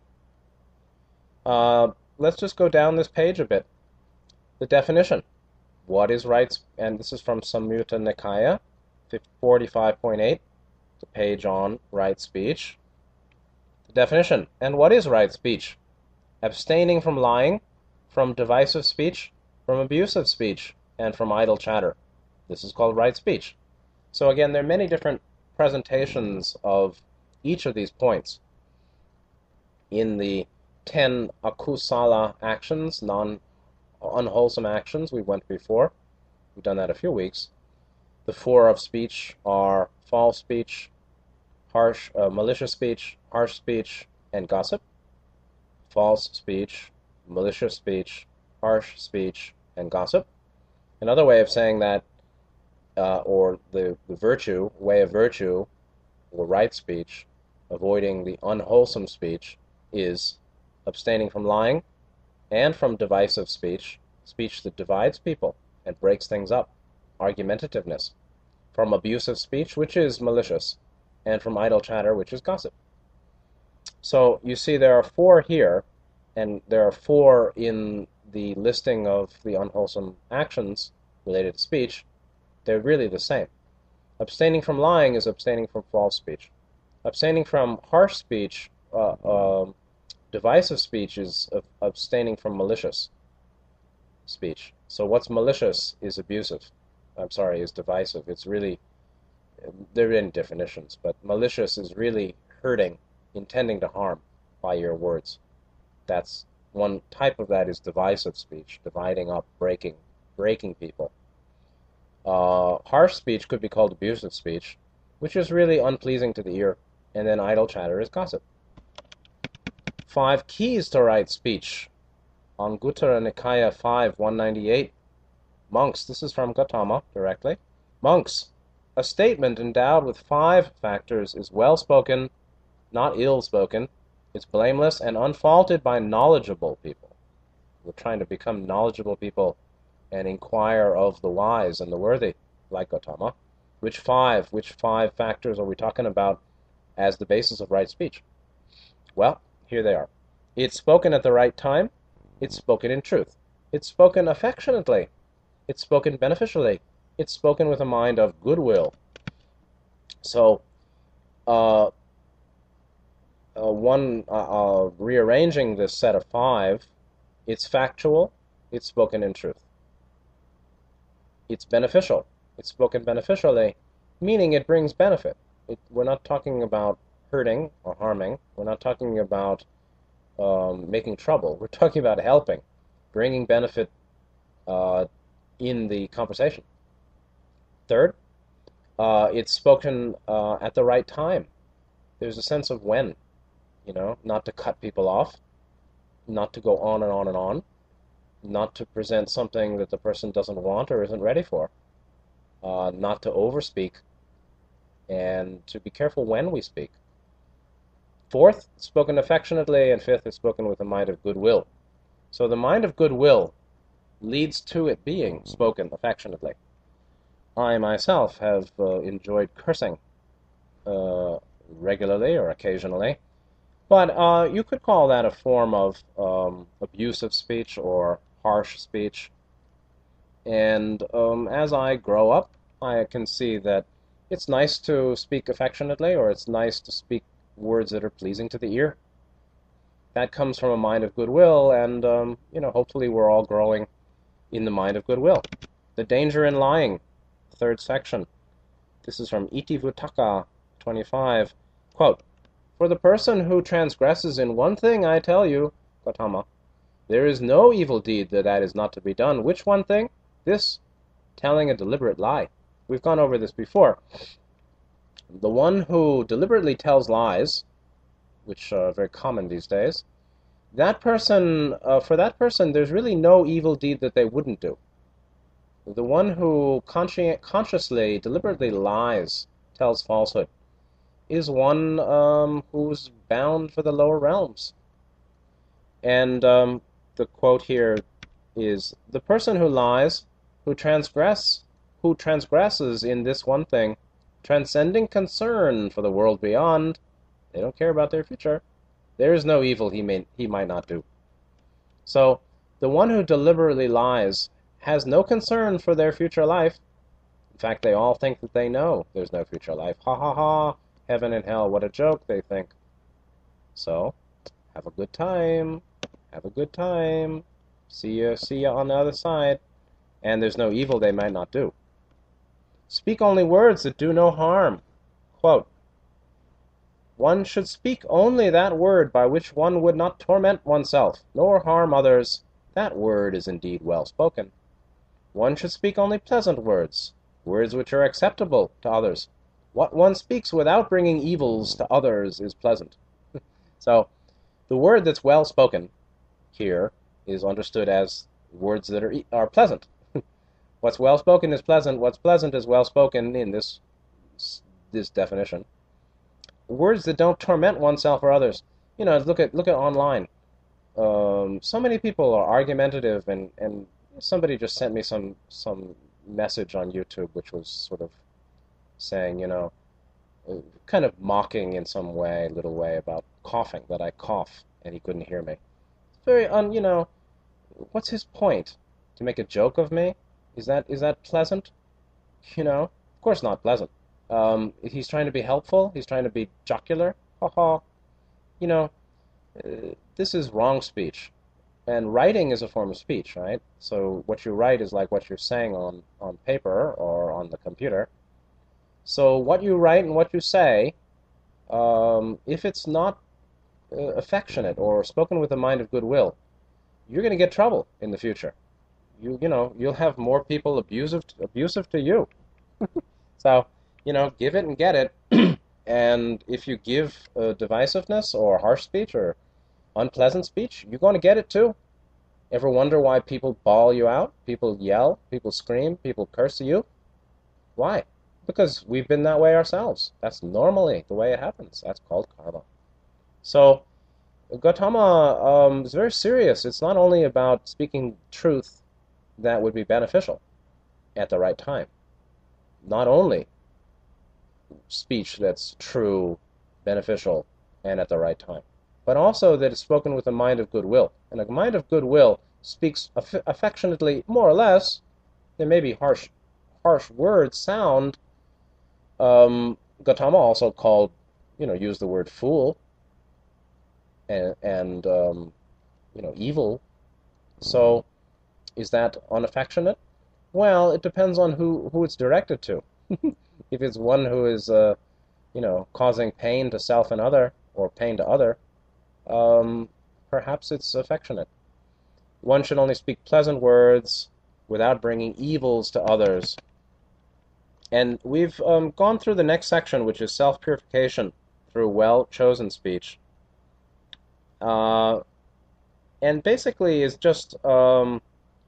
Let's just go down this page a bit. The definition. What is right? And this is from Samyutta Nikaya, 45.8, the page on right speech. The definition. And what is right speech? Abstaining from lying, from divisive speech, from abusive speech, and from idle chatter. This is called right speech. So again, there are many different presentations of each of these points. In the 10 akusala actions, unwholesome actions we went before, we've done that a few weeks. The 4 of speech are false speech, malicious speech, harsh speech, and gossip. False speech, malicious speech, harsh speech, and gossip. Another way of saying that, or the virtue, way of virtue, or right speech, avoiding the unwholesome speech, is abstaining from lying and from divisive speech, speech that divides people and breaks things up, argumentativeness, from abusive speech, which is malicious, and from idle chatter, which is gossip. So you see there are 4 here, and there are 4 in the listing of the unwholesome actions related to speech. They're really the same. Abstaining from lying is abstaining from false speech. Abstaining from harsh speech, divisive speech, is abstaining from malicious speech. So what's malicious is abusive. Is divisive. It's really, there are in definitions, but malicious is really hurting, intending to harm by your words. That's one type of that is divisive speech, dividing up, breaking people. Harsh speech could be called abusive speech, which is really unpleasing to the ear, and then idle chatter is gossip. 5 keys to right speech. Anguttara Nikaya 5, 198. Monks, this is from Gautama directly. Monks, a statement endowed with 5 factors is well-spoken, not ill-spoken. It's blameless and unfaulted by knowledgeable people. We're trying to become knowledgeable people and inquire of the wise and the worthy, like Gautama. Which five factors are we talking about as the basis of right speech? Well, here they are. It's spoken at the right time. It's spoken in truth. It's spoken affectionately. It's spoken beneficially. It's spoken with a mind of goodwill. So, rearranging this set of 5, it's factual. It's spoken in truth. It's beneficial. It's spoken beneficially, meaning it brings benefit. We're not talking about hurting or harming. We're not talking about making trouble. We're talking about helping, bringing benefit in the conversation. Third, it's spoken at the right time. There's a sense of when, not to cut people off, not to go on and on and on, not to present something that the person doesn't want or isn't ready for, not to overspeak, and to be careful when we speak. Fourth, spoken affectionately, and fifth, is spoken with a mind of goodwill. So the mind of goodwill leads to it being spoken affectionately. I myself have enjoyed cursing regularly or occasionally, but you could call that a form of abusive speech or harsh speech. And as I grow up, I can see that it's nice to speak affectionately, or it's nice to speak words that are pleasing to the ear. That comes from a mind of goodwill, and hopefully we're all growing in the mind of goodwill. The danger in lying, third section. This is from Itivuttaka 25. Quote, "For the person who transgresses in one thing, I tell you, Gautama, there is no evil deed that is not to be done. Which one thing? This, telling a deliberate lie." We've gone over this before. The one who deliberately tells lies, which are very common these days, that person, for that person, there's really no evil deed that they wouldn't do. The one who consciously, deliberately lies, tells falsehood, is one who's bound for the lower realms. And the quote here is, "The person who lies, who transgresses in this one thing, transcending concern for the world beyond. They don't care about their future. There is no evil he might not do. So the one who deliberately lies has no concern for their future life. In fact, they all think that they know there's no future life. Ha ha ha, heaven and hell, what a joke, they think. So, have a good time. Have a good time. See ya on the other side. And there's no evil they might not do. Speak only words that do no harm. Quote, one should speak only that word by which one would not torment oneself, nor harm others. That word is indeed well spoken. One should speak only pleasant words, words which are acceptable to others. What one speaks without bringing evils to others is pleasant. So, the word that's well spoken here is understood as words that are pleasant. What's well spoken is pleasant. What's pleasant is well spoken in this definition. Words that don't torment oneself or others. You know, look at online. So many people are argumentative, and somebody just sent me some message on YouTube which was sort of saying, you know, kind of mocking in some little way about coughing, that I cough and he couldn't hear me. It's very you know, what's his point? To make a joke of me? Is that pleasant? You know, of course not pleasant. He's trying to be helpful. He's trying to be jocular. Ha ha. You know, this is wrong speech. And writing is a form of speech, right? So what you write is like what you're saying on paper or on the computer. So what you write and what you say, if it's not affectionate or spoken with a mind of goodwill, you're going to get trouble in the future. You know, you'll have more people abusive to you. So, you know, give it and get it. And if you give divisiveness or harsh speech or unpleasant speech, you're going to get it too. Ever wonder why people bawl you out? People yell, people scream, people curse you? Why? Because we've been that way ourselves. That's normally the way it happens. That's called karma. So, Gautama is very serious. It's not only about speaking truth that would be beneficial at the right time. Not only speech that's true, beneficial, and at the right time, but also that is spoken with a mind of goodwill. And a mind of goodwill speaks affectionately, more or less. There may be harsh words sound. Gautama also used the word fool and evil. So, is that unaffectionate? Well, it depends on who it's directed to. If it's one who is, causing pain to self and other, or pain to other, perhaps it's affectionate. One should only speak pleasant words without bringing evils to others. And we've gone through the next section, which is self-purification through well-chosen speech. And basically is just we're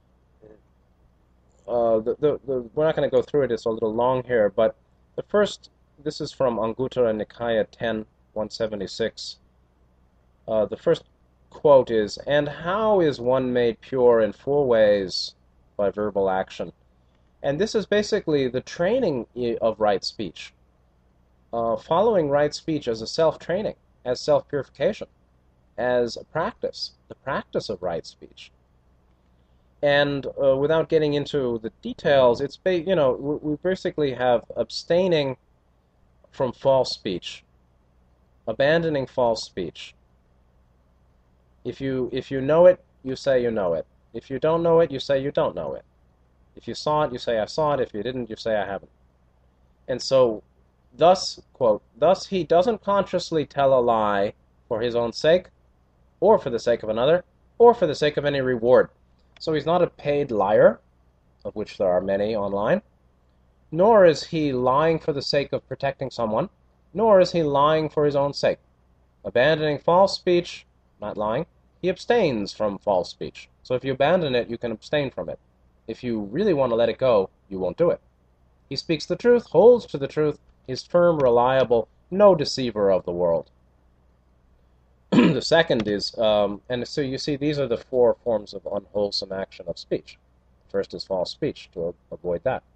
not going to go through it. It's a little long here, but this is from Anguttara Nikaya 10:176. The first quote is, "And how is one made pure in 4 ways by verbal action?" And this is basically the training of right speech. Following right speech as a self-training, as self-purification, as a practice, the practice of right speech. And without getting into the details, it's we basically have abstaining from false speech, abandoning false speech. If you know it, you say you know it. If you don't know it, you say you don't know it. If you saw it, you say I saw it. If you didn't, you say I haven't. And so, thus, quote, "Thus he doesn't consciously tell a lie for his own sake, or for the sake of another, or for the sake of any reward." So he's not a paid liar, of which there are many online, nor is he lying for the sake of protecting someone, nor is he lying for his own sake. Abandoning false speech, not lying, he abstains from false speech. So if you abandon it, you can abstain from it. If you really want to let it go, you won't do it. He speaks the truth, holds to the truth, is firm, reliable, no deceiver of the world. The second is, and so you see, these are the 4 forms of unwholesome action of speech. First is false speech, to avoid that.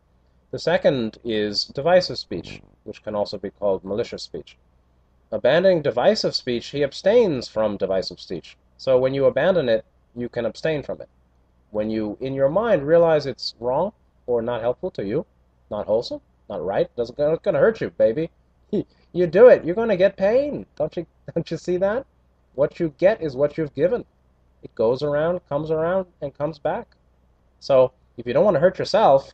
The second is divisive speech, which can also be called malicious speech. Abandoning divisive speech, he abstains from divisive speech. So when you abandon it, you can abstain from it. When you, in your mind, realize it's wrong or not helpful to you, not wholesome, not right, it's going to hurt you, baby. You do it, you're going to get pain. Don't you see that? What you get is what you've given. It goes around, and comes back. So if you don't want to hurt yourself,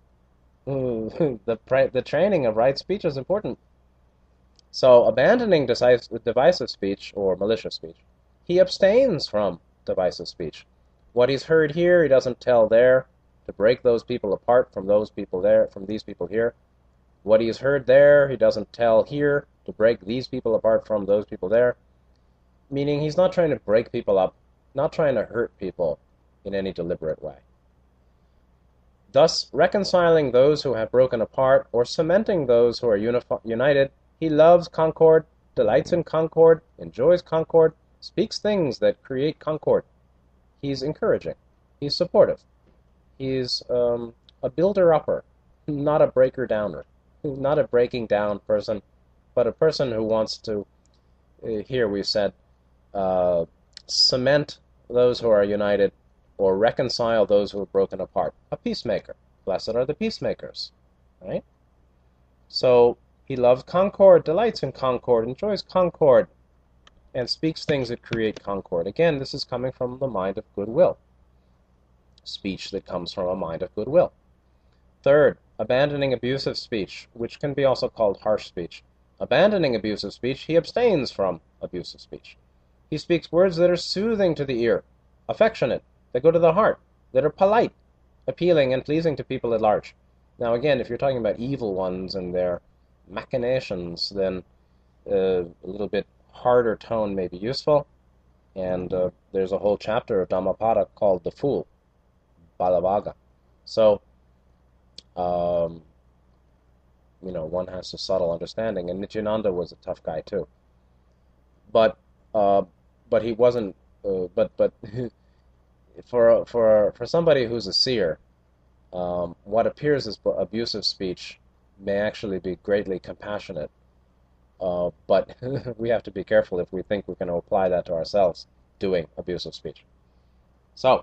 the training of right speech is important. So abandoning divisive speech or malicious speech, he abstains from divisive speech. What he's heard here, he doesn't tell there, to break those people apart from those people there, from these people here. What he's heard there, he doesn't tell here, to break these people apart from those people there. Meaning he's not trying to break people up, not trying to hurt people in any deliberate way. Thus, reconciling those who have broken apart or cementing those who are united, he loves concord, delights in concord, enjoys concord, speaks things that create concord. He's encouraging. He's supportive. He's a builder-upper, not a breaker-downer. Not a breaking down person, but a person who wants to, here we said, cement those who are united or reconcile those who are broken apart. A peacemaker. Blessed are the peacemakers. Right? So he loves concord, delights in concord, enjoys concord, and speaks things that create concord. Again, this is coming from the mind of goodwill. Speech that comes from a mind of goodwill. Third, abandoning abusive speech, which can be also called harsh speech. Abandoning abusive speech, he abstains from abusive speech. He speaks words that are soothing to the ear, affectionate, that go to the heart, that are polite, appealing, and pleasing to people at large. Now again, if you're talking about evil ones and their machinations, then a little bit harder tone may be useful. And there's a whole chapter of Dhammapada called The Fool, Balavaga. So, one has a subtle understanding, and Nityananda was a tough guy too. But he wasn't. But for somebody who's a seer, what appears as abusive speech may actually be greatly compassionate. But we have to be careful if we think we're going to apply that to ourselves, doing abusive speech. So,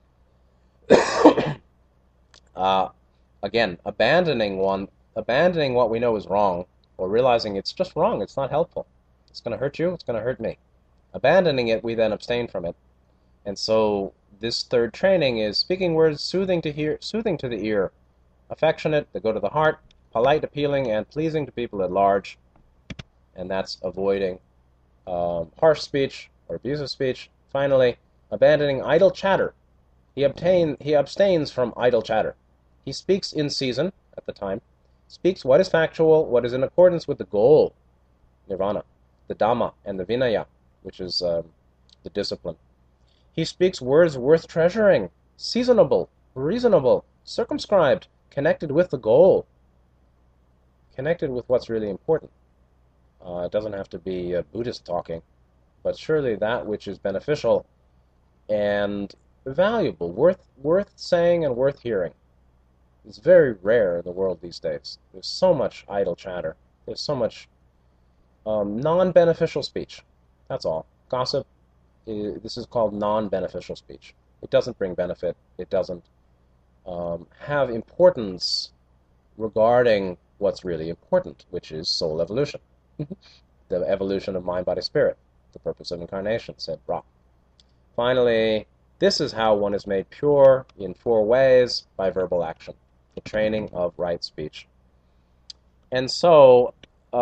again, abandoning what we know is wrong, or realizing it's just wrong, it's not helpful, it's going to hurt you, it's going to hurt me. Abandoning it, we then abstain from it. And so this third training is speaking words soothing to the ear, affectionate, that go to the heart, polite, appealing, and pleasing to people at large. And that's avoiding harsh speech or abusive speech. Finally, abandoning idle chatter. He abstains from idle chatter. He speaks in season, at the time, speaks what is factual, what is in accordance with the goal, nirvana, the Dhamma, and the Vinaya, which is the discipline. He speaks words worth treasuring, seasonable, reasonable, circumscribed, connected with the goal, connected with what's really important. It doesn't have to be Buddhist talking, but surely that which is beneficial and valuable, worth saying and worth hearing. It's very rare in the world these days. There's so much idle chatter. There's so much non-beneficial speech. That's all. Gossip, this is called non-beneficial speech. It doesn't bring benefit. It doesn't have importance regarding what's really important, which is soul evolution. The evolution of mind, body, spirit. The purpose of incarnation, said Ra. Finally, this is how one is made pure in 4 ways by verbal action. The training of right speech. And so,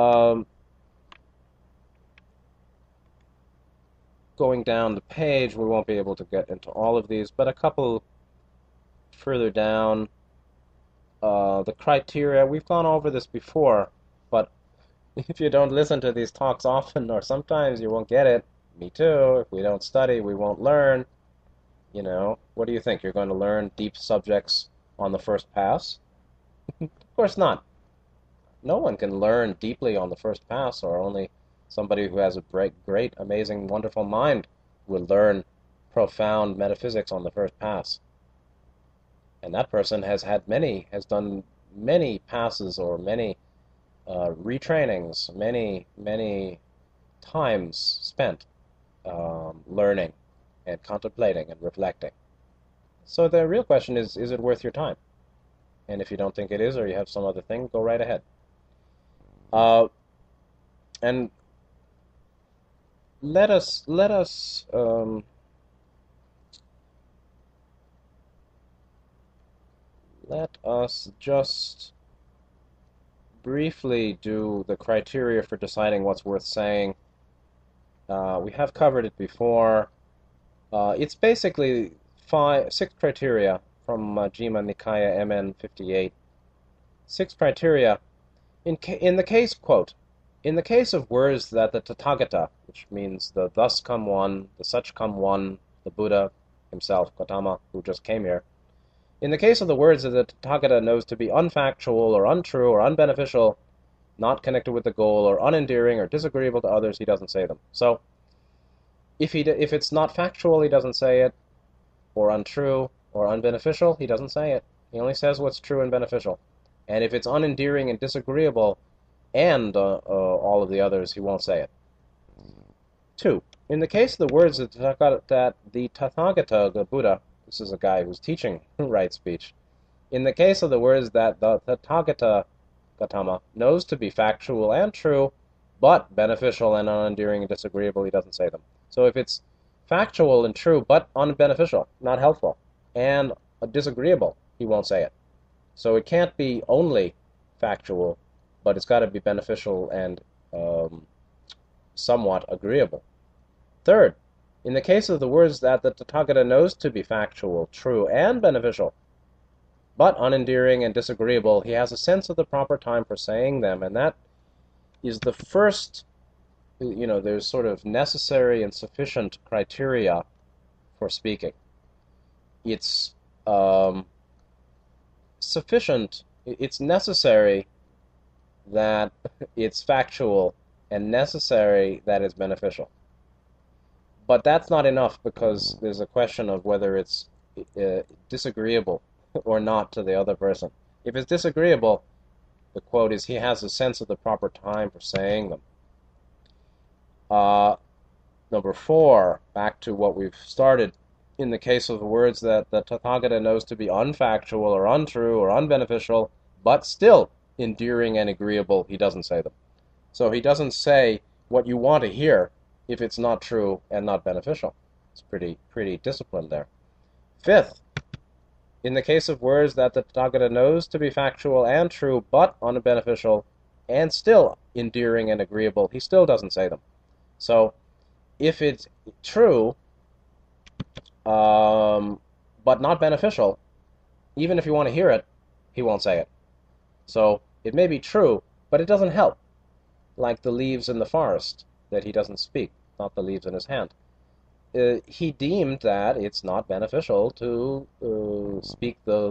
going down the page, we won't be able to get into all of these, but a couple further down, the criteria, we've gone over this before, but if you don't listen to these talks often or sometimes, you won't get it. Me too. If we don't study, we won't learn. What do you think? You're going to learn deep subjects on the first pass? Of course not. No one can learn deeply on the first pass, or only somebody who has a great, amazing, wonderful mind will learn profound metaphysics on the first pass. And that person has done many passes or many retrainings, many times spent learning and contemplating and reflecting. So the real question is it worth your time? And if you don't think it is, or you have some other thing, go right ahead. And let us just briefly do the criteria for deciding what's worth saying. We have covered it before. It's basically six criteria from Jhima Nikaya MN 58. Six criteria. In the case, quote, in the case of words that the Tathagata, which means the thus come one, the such come one, the Buddha himself, Gautama, who just came here, in the case of the words that the Tathagata knows to be unfactual or untrue or unbeneficial, not connected with the goal, or unendearing or disagreeable to others, he doesn't say them. So, if it's not factual, he doesn't say it, or untrue or unbeneficial, he doesn't say it. He only says what's true and beneficial. And if it's unendearing and disagreeable, and all of the others, he won't say it. 2. In the case of the words that the Tathagata, the Buddha, this is a guy who's teaching right speech, in the case of the words that the Tathagata, Gautama, knows to be factual and true, but beneficial and unendearing and disagreeable, he doesn't say them. So if it's factual and true, but unbeneficial, not helpful, and disagreeable, he won't say it. So it can't be only factual, but it's got to be beneficial and somewhat agreeable. 3rd, in the case of the words that the Tathagata knows to be factual, true, and beneficial, but unendearing and disagreeable, he has a sense of the proper time for saying them, and that is the first, there's sort of necessary and sufficient criteria for speaking. It's sufficient, it's necessary that it's factual and necessary that it's beneficial. But that's not enough, because there's a question of whether it's disagreeable or not to the other person. If it's disagreeable, the quote is, he has a sense of the proper time for saying them. Number 4, back to what we've started, in the case of the words that the Tathagata knows to be unfactual or untrue or unbeneficial, but still endearing and agreeable, he doesn't say them. So he doesn't say what you want to hear if it's not true and not beneficial. It's pretty disciplined there. 5th, in the case of words that the Tathagata knows to be factual and true, but unbeneficial, and still endearing and agreeable, he still doesn't say them. So, if it's true, but not beneficial, even if you want to hear it, he won't say it. So, it may be true, but it doesn't help. Like the leaves in the forest that he doesn't speak, not the leaves in his hand. He deemed that it's not beneficial to speak the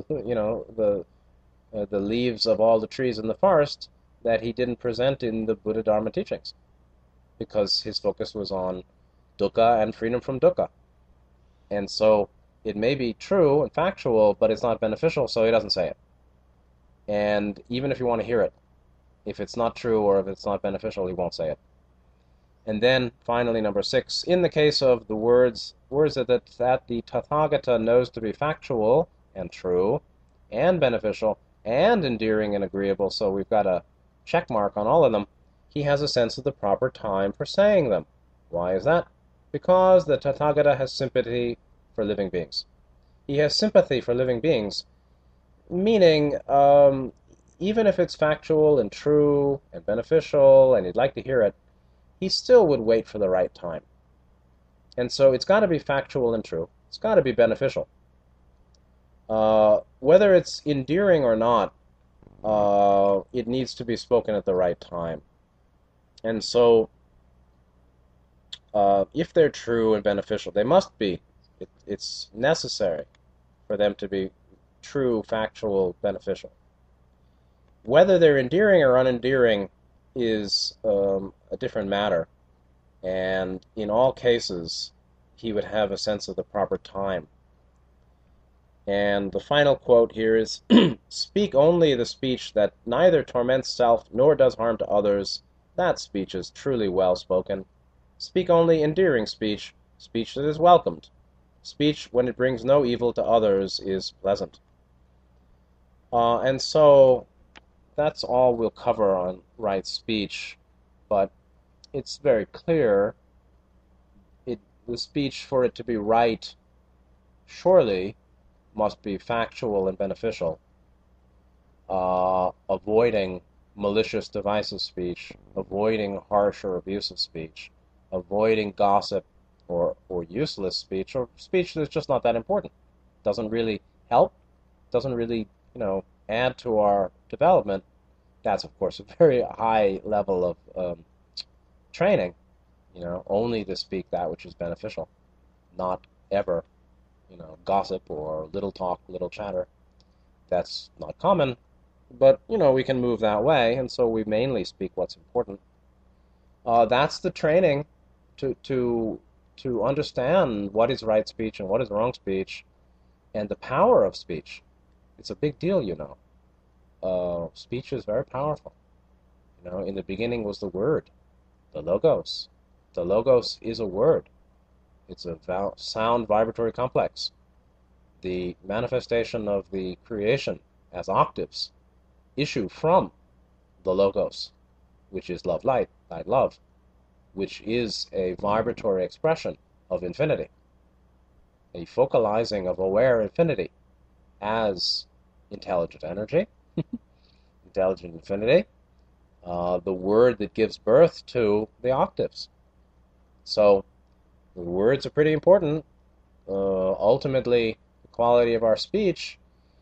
leaves of all the trees in the forest that he didn't present in the Buddha Dharma teachings, because his focus was on dukkha and freedom from dukkha. And so it may be true and factual, but it's not beneficial, so he doesn't say it. And even if you want to hear it, if it's not true or if it's not beneficial, he won't say it. And then, finally, number 6, in the case of the words that the Tathagata knows to be factual and true and beneficial and endearing and agreeable, so we've got a check mark on all of them, he has a sense of the proper time for saying them. Why is that? Because the Tathagata has sympathy for living beings. He has sympathy for living beings, meaning even if it's factual and true and beneficial and he'd like to hear it, he still would wait for the right time. And so it's got to be factual and true. It's got to be beneficial. Whether it's endearing or not, it needs to be spoken at the right time. And so if they're true and beneficial, they must be. It's necessary for them to be true, factual, beneficial. Whether they're endearing or unendearing is a different matter, and in all cases he would have a sense of the proper time. And the final quote here is, speak only the speech that neither torments self nor does harm to others. That speech is truly well spoken. Speak only endearing speech, speech that is welcomed. Speech, when it brings no evil to others, is pleasant. And so that's all we'll cover on right speech, but it's very clear the speech, for it to be right, surely must be factual and beneficial, avoiding malicious, divisive speech, avoiding harsh or abusive speech, avoiding gossip or useless speech, or speech that's just not that important, doesn't really help, doesn't really, add to our development. That's, of course, a very high level of training, only to speak that which is beneficial, not ever, gossip or little talk, little chatter. That's not common, but, we can move that way, and so we mainly speak what's important. That's the training to understand what is right speech and what is wrong speech, and the power of speech. It's a big deal, speech is very powerful. In the beginning was the Word, the Logos. The Logos is a word. It's a sound vibratory complex. The manifestation of the creation as octaves issue from the Logos, which is love light, light love, which is a vibratory expression of infinity, a focalizing of aware infinity as intelligent energy, intelligent infinity, the word that gives birth to the octaves. So the words are pretty important. Ultimately, the quality of our speech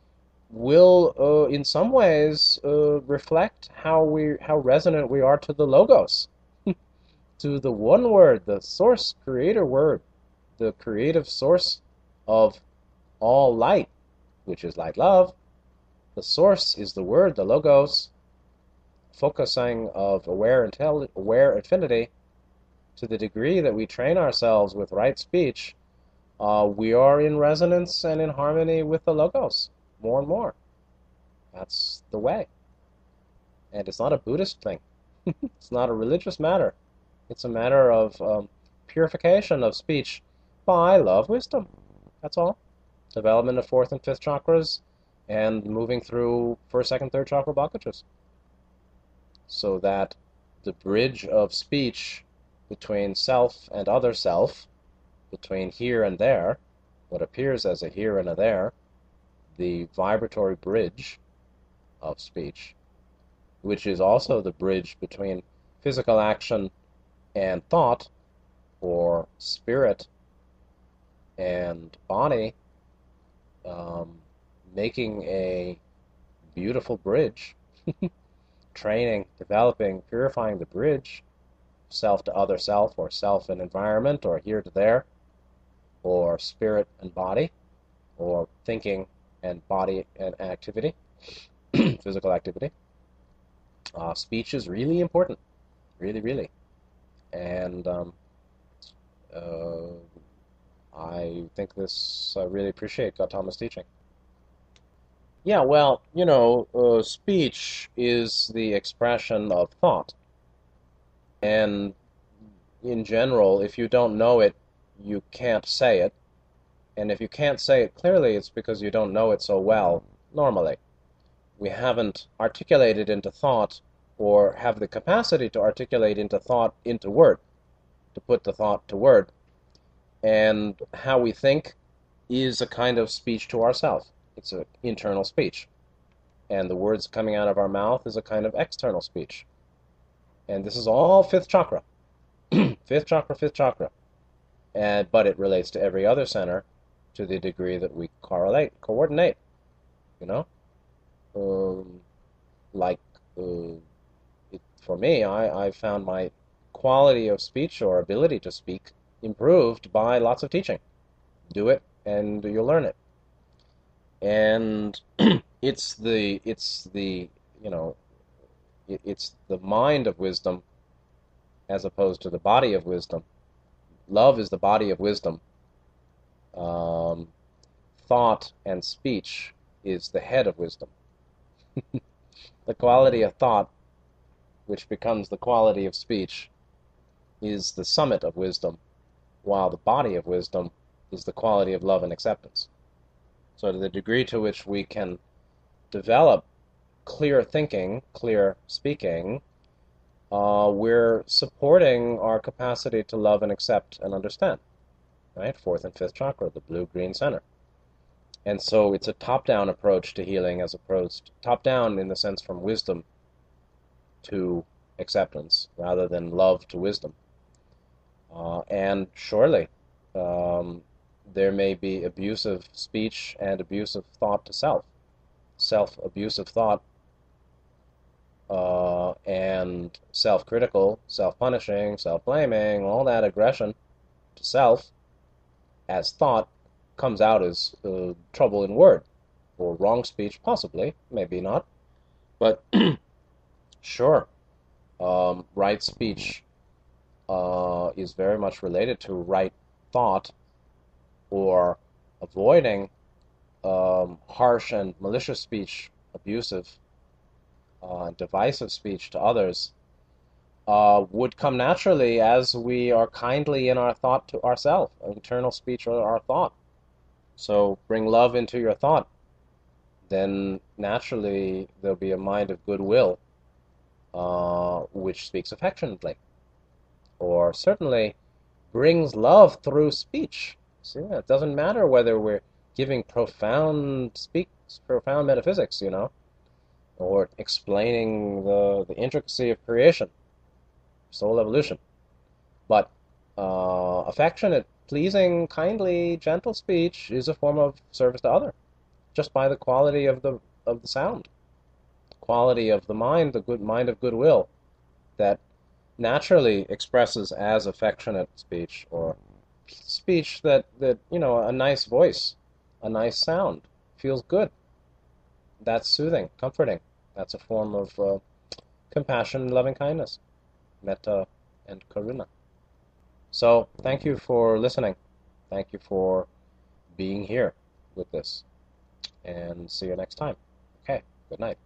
will, in some ways, reflect how resonant we are to the Logos, to the one word, the source creator word, the creative source of all light, which is light love. The source is the word, the Logos, focusing of aware infinity. To the degree that we train ourselves with right speech, we are in resonance and in harmony with the Logos more and more. That's the way. And it's not a Buddhist thing. It's not a religious matter. It's a matter of purification of speech by love wisdom. That's all. Development of fourth and fifth chakras and moving through first, second, third chakra blockages. So that the bridge of speech between self and other self, between here and there, what appears as a here and a there, the vibratory bridge of speech, which is also the bridge between physical action and thought, or spirit and body, making a beautiful bridge, training, developing, purifying the bridge, self to other self, or self and environment, or here to there, or spirit and body, or thinking and body and activity, physical activity. Speech is really important, really, really. And I think this, I really appreciate Gautama's teaching. Yeah, well, speech is the expression of thought. And in general, if you don't know it, you can't say it. And if you can't say it clearly, it's because you don't know it so well normally. We haven't articulated into thought, or have the capacity to articulate into thought into word, to put the thought to word. And how we think is a kind of speech to ourselves. It's an internal speech. And the words coming out of our mouth is a kind of external speech. And this is all fifth chakra. Fifth chakra, fifth chakra. But it relates to every other center to the degree that we coordinate, for me, I found my quality of speech or ability to speak improved by lots of teaching. Do it and you'll learn it. And it's the mind of wisdom as opposed to the body of wisdom. Love is the body of wisdom. thought and speech is the head of wisdom. The quality of thought, which becomes the quality of speech, is the summit of wisdom, while the body of wisdom is the quality of love and acceptance. So to the degree to which we can develop clear thinking, clear speaking, we're supporting our capacity to love and accept and understand, right? Fourth and fifth chakra, the blue-green center. And so it's a top-down approach to healing as opposed to top-down in the sense from wisdom to acceptance rather than love to wisdom. And surely there may be abusive speech and abusive thought to self. Self-abusive thought and self-critical, self-punishing, self-blaming, all that aggression to self as thought comes out as trouble in word, or wrong speech, possibly, maybe not. But sure, right speech is very much related to right thought, or avoiding harsh and malicious speech, abusive, divisive speech to others, would come naturally as we are kindly in our thought to ourselves, internal speech or our thought. So bring love into your thought, then naturally there'll be a mind of goodwill, which speaks affectionately, or certainly brings love through speech. See, it doesn't matter whether we're giving profound metaphysics, or explaining the intricacy of creation, soul evolution. But affectionate, pleasing, kindly, gentle speech is a form of service to other, just by the quality of the sound, quality of the mind, the good mind of goodwill, that naturally expresses as affectionate speech, or speech that a nice voice, a nice sound, feels good. That's soothing, comforting. That's a form of compassion and loving kindness, metta and karuna. So thank you for listening. Thank you for being here with this. And see you next time. Okay, good night.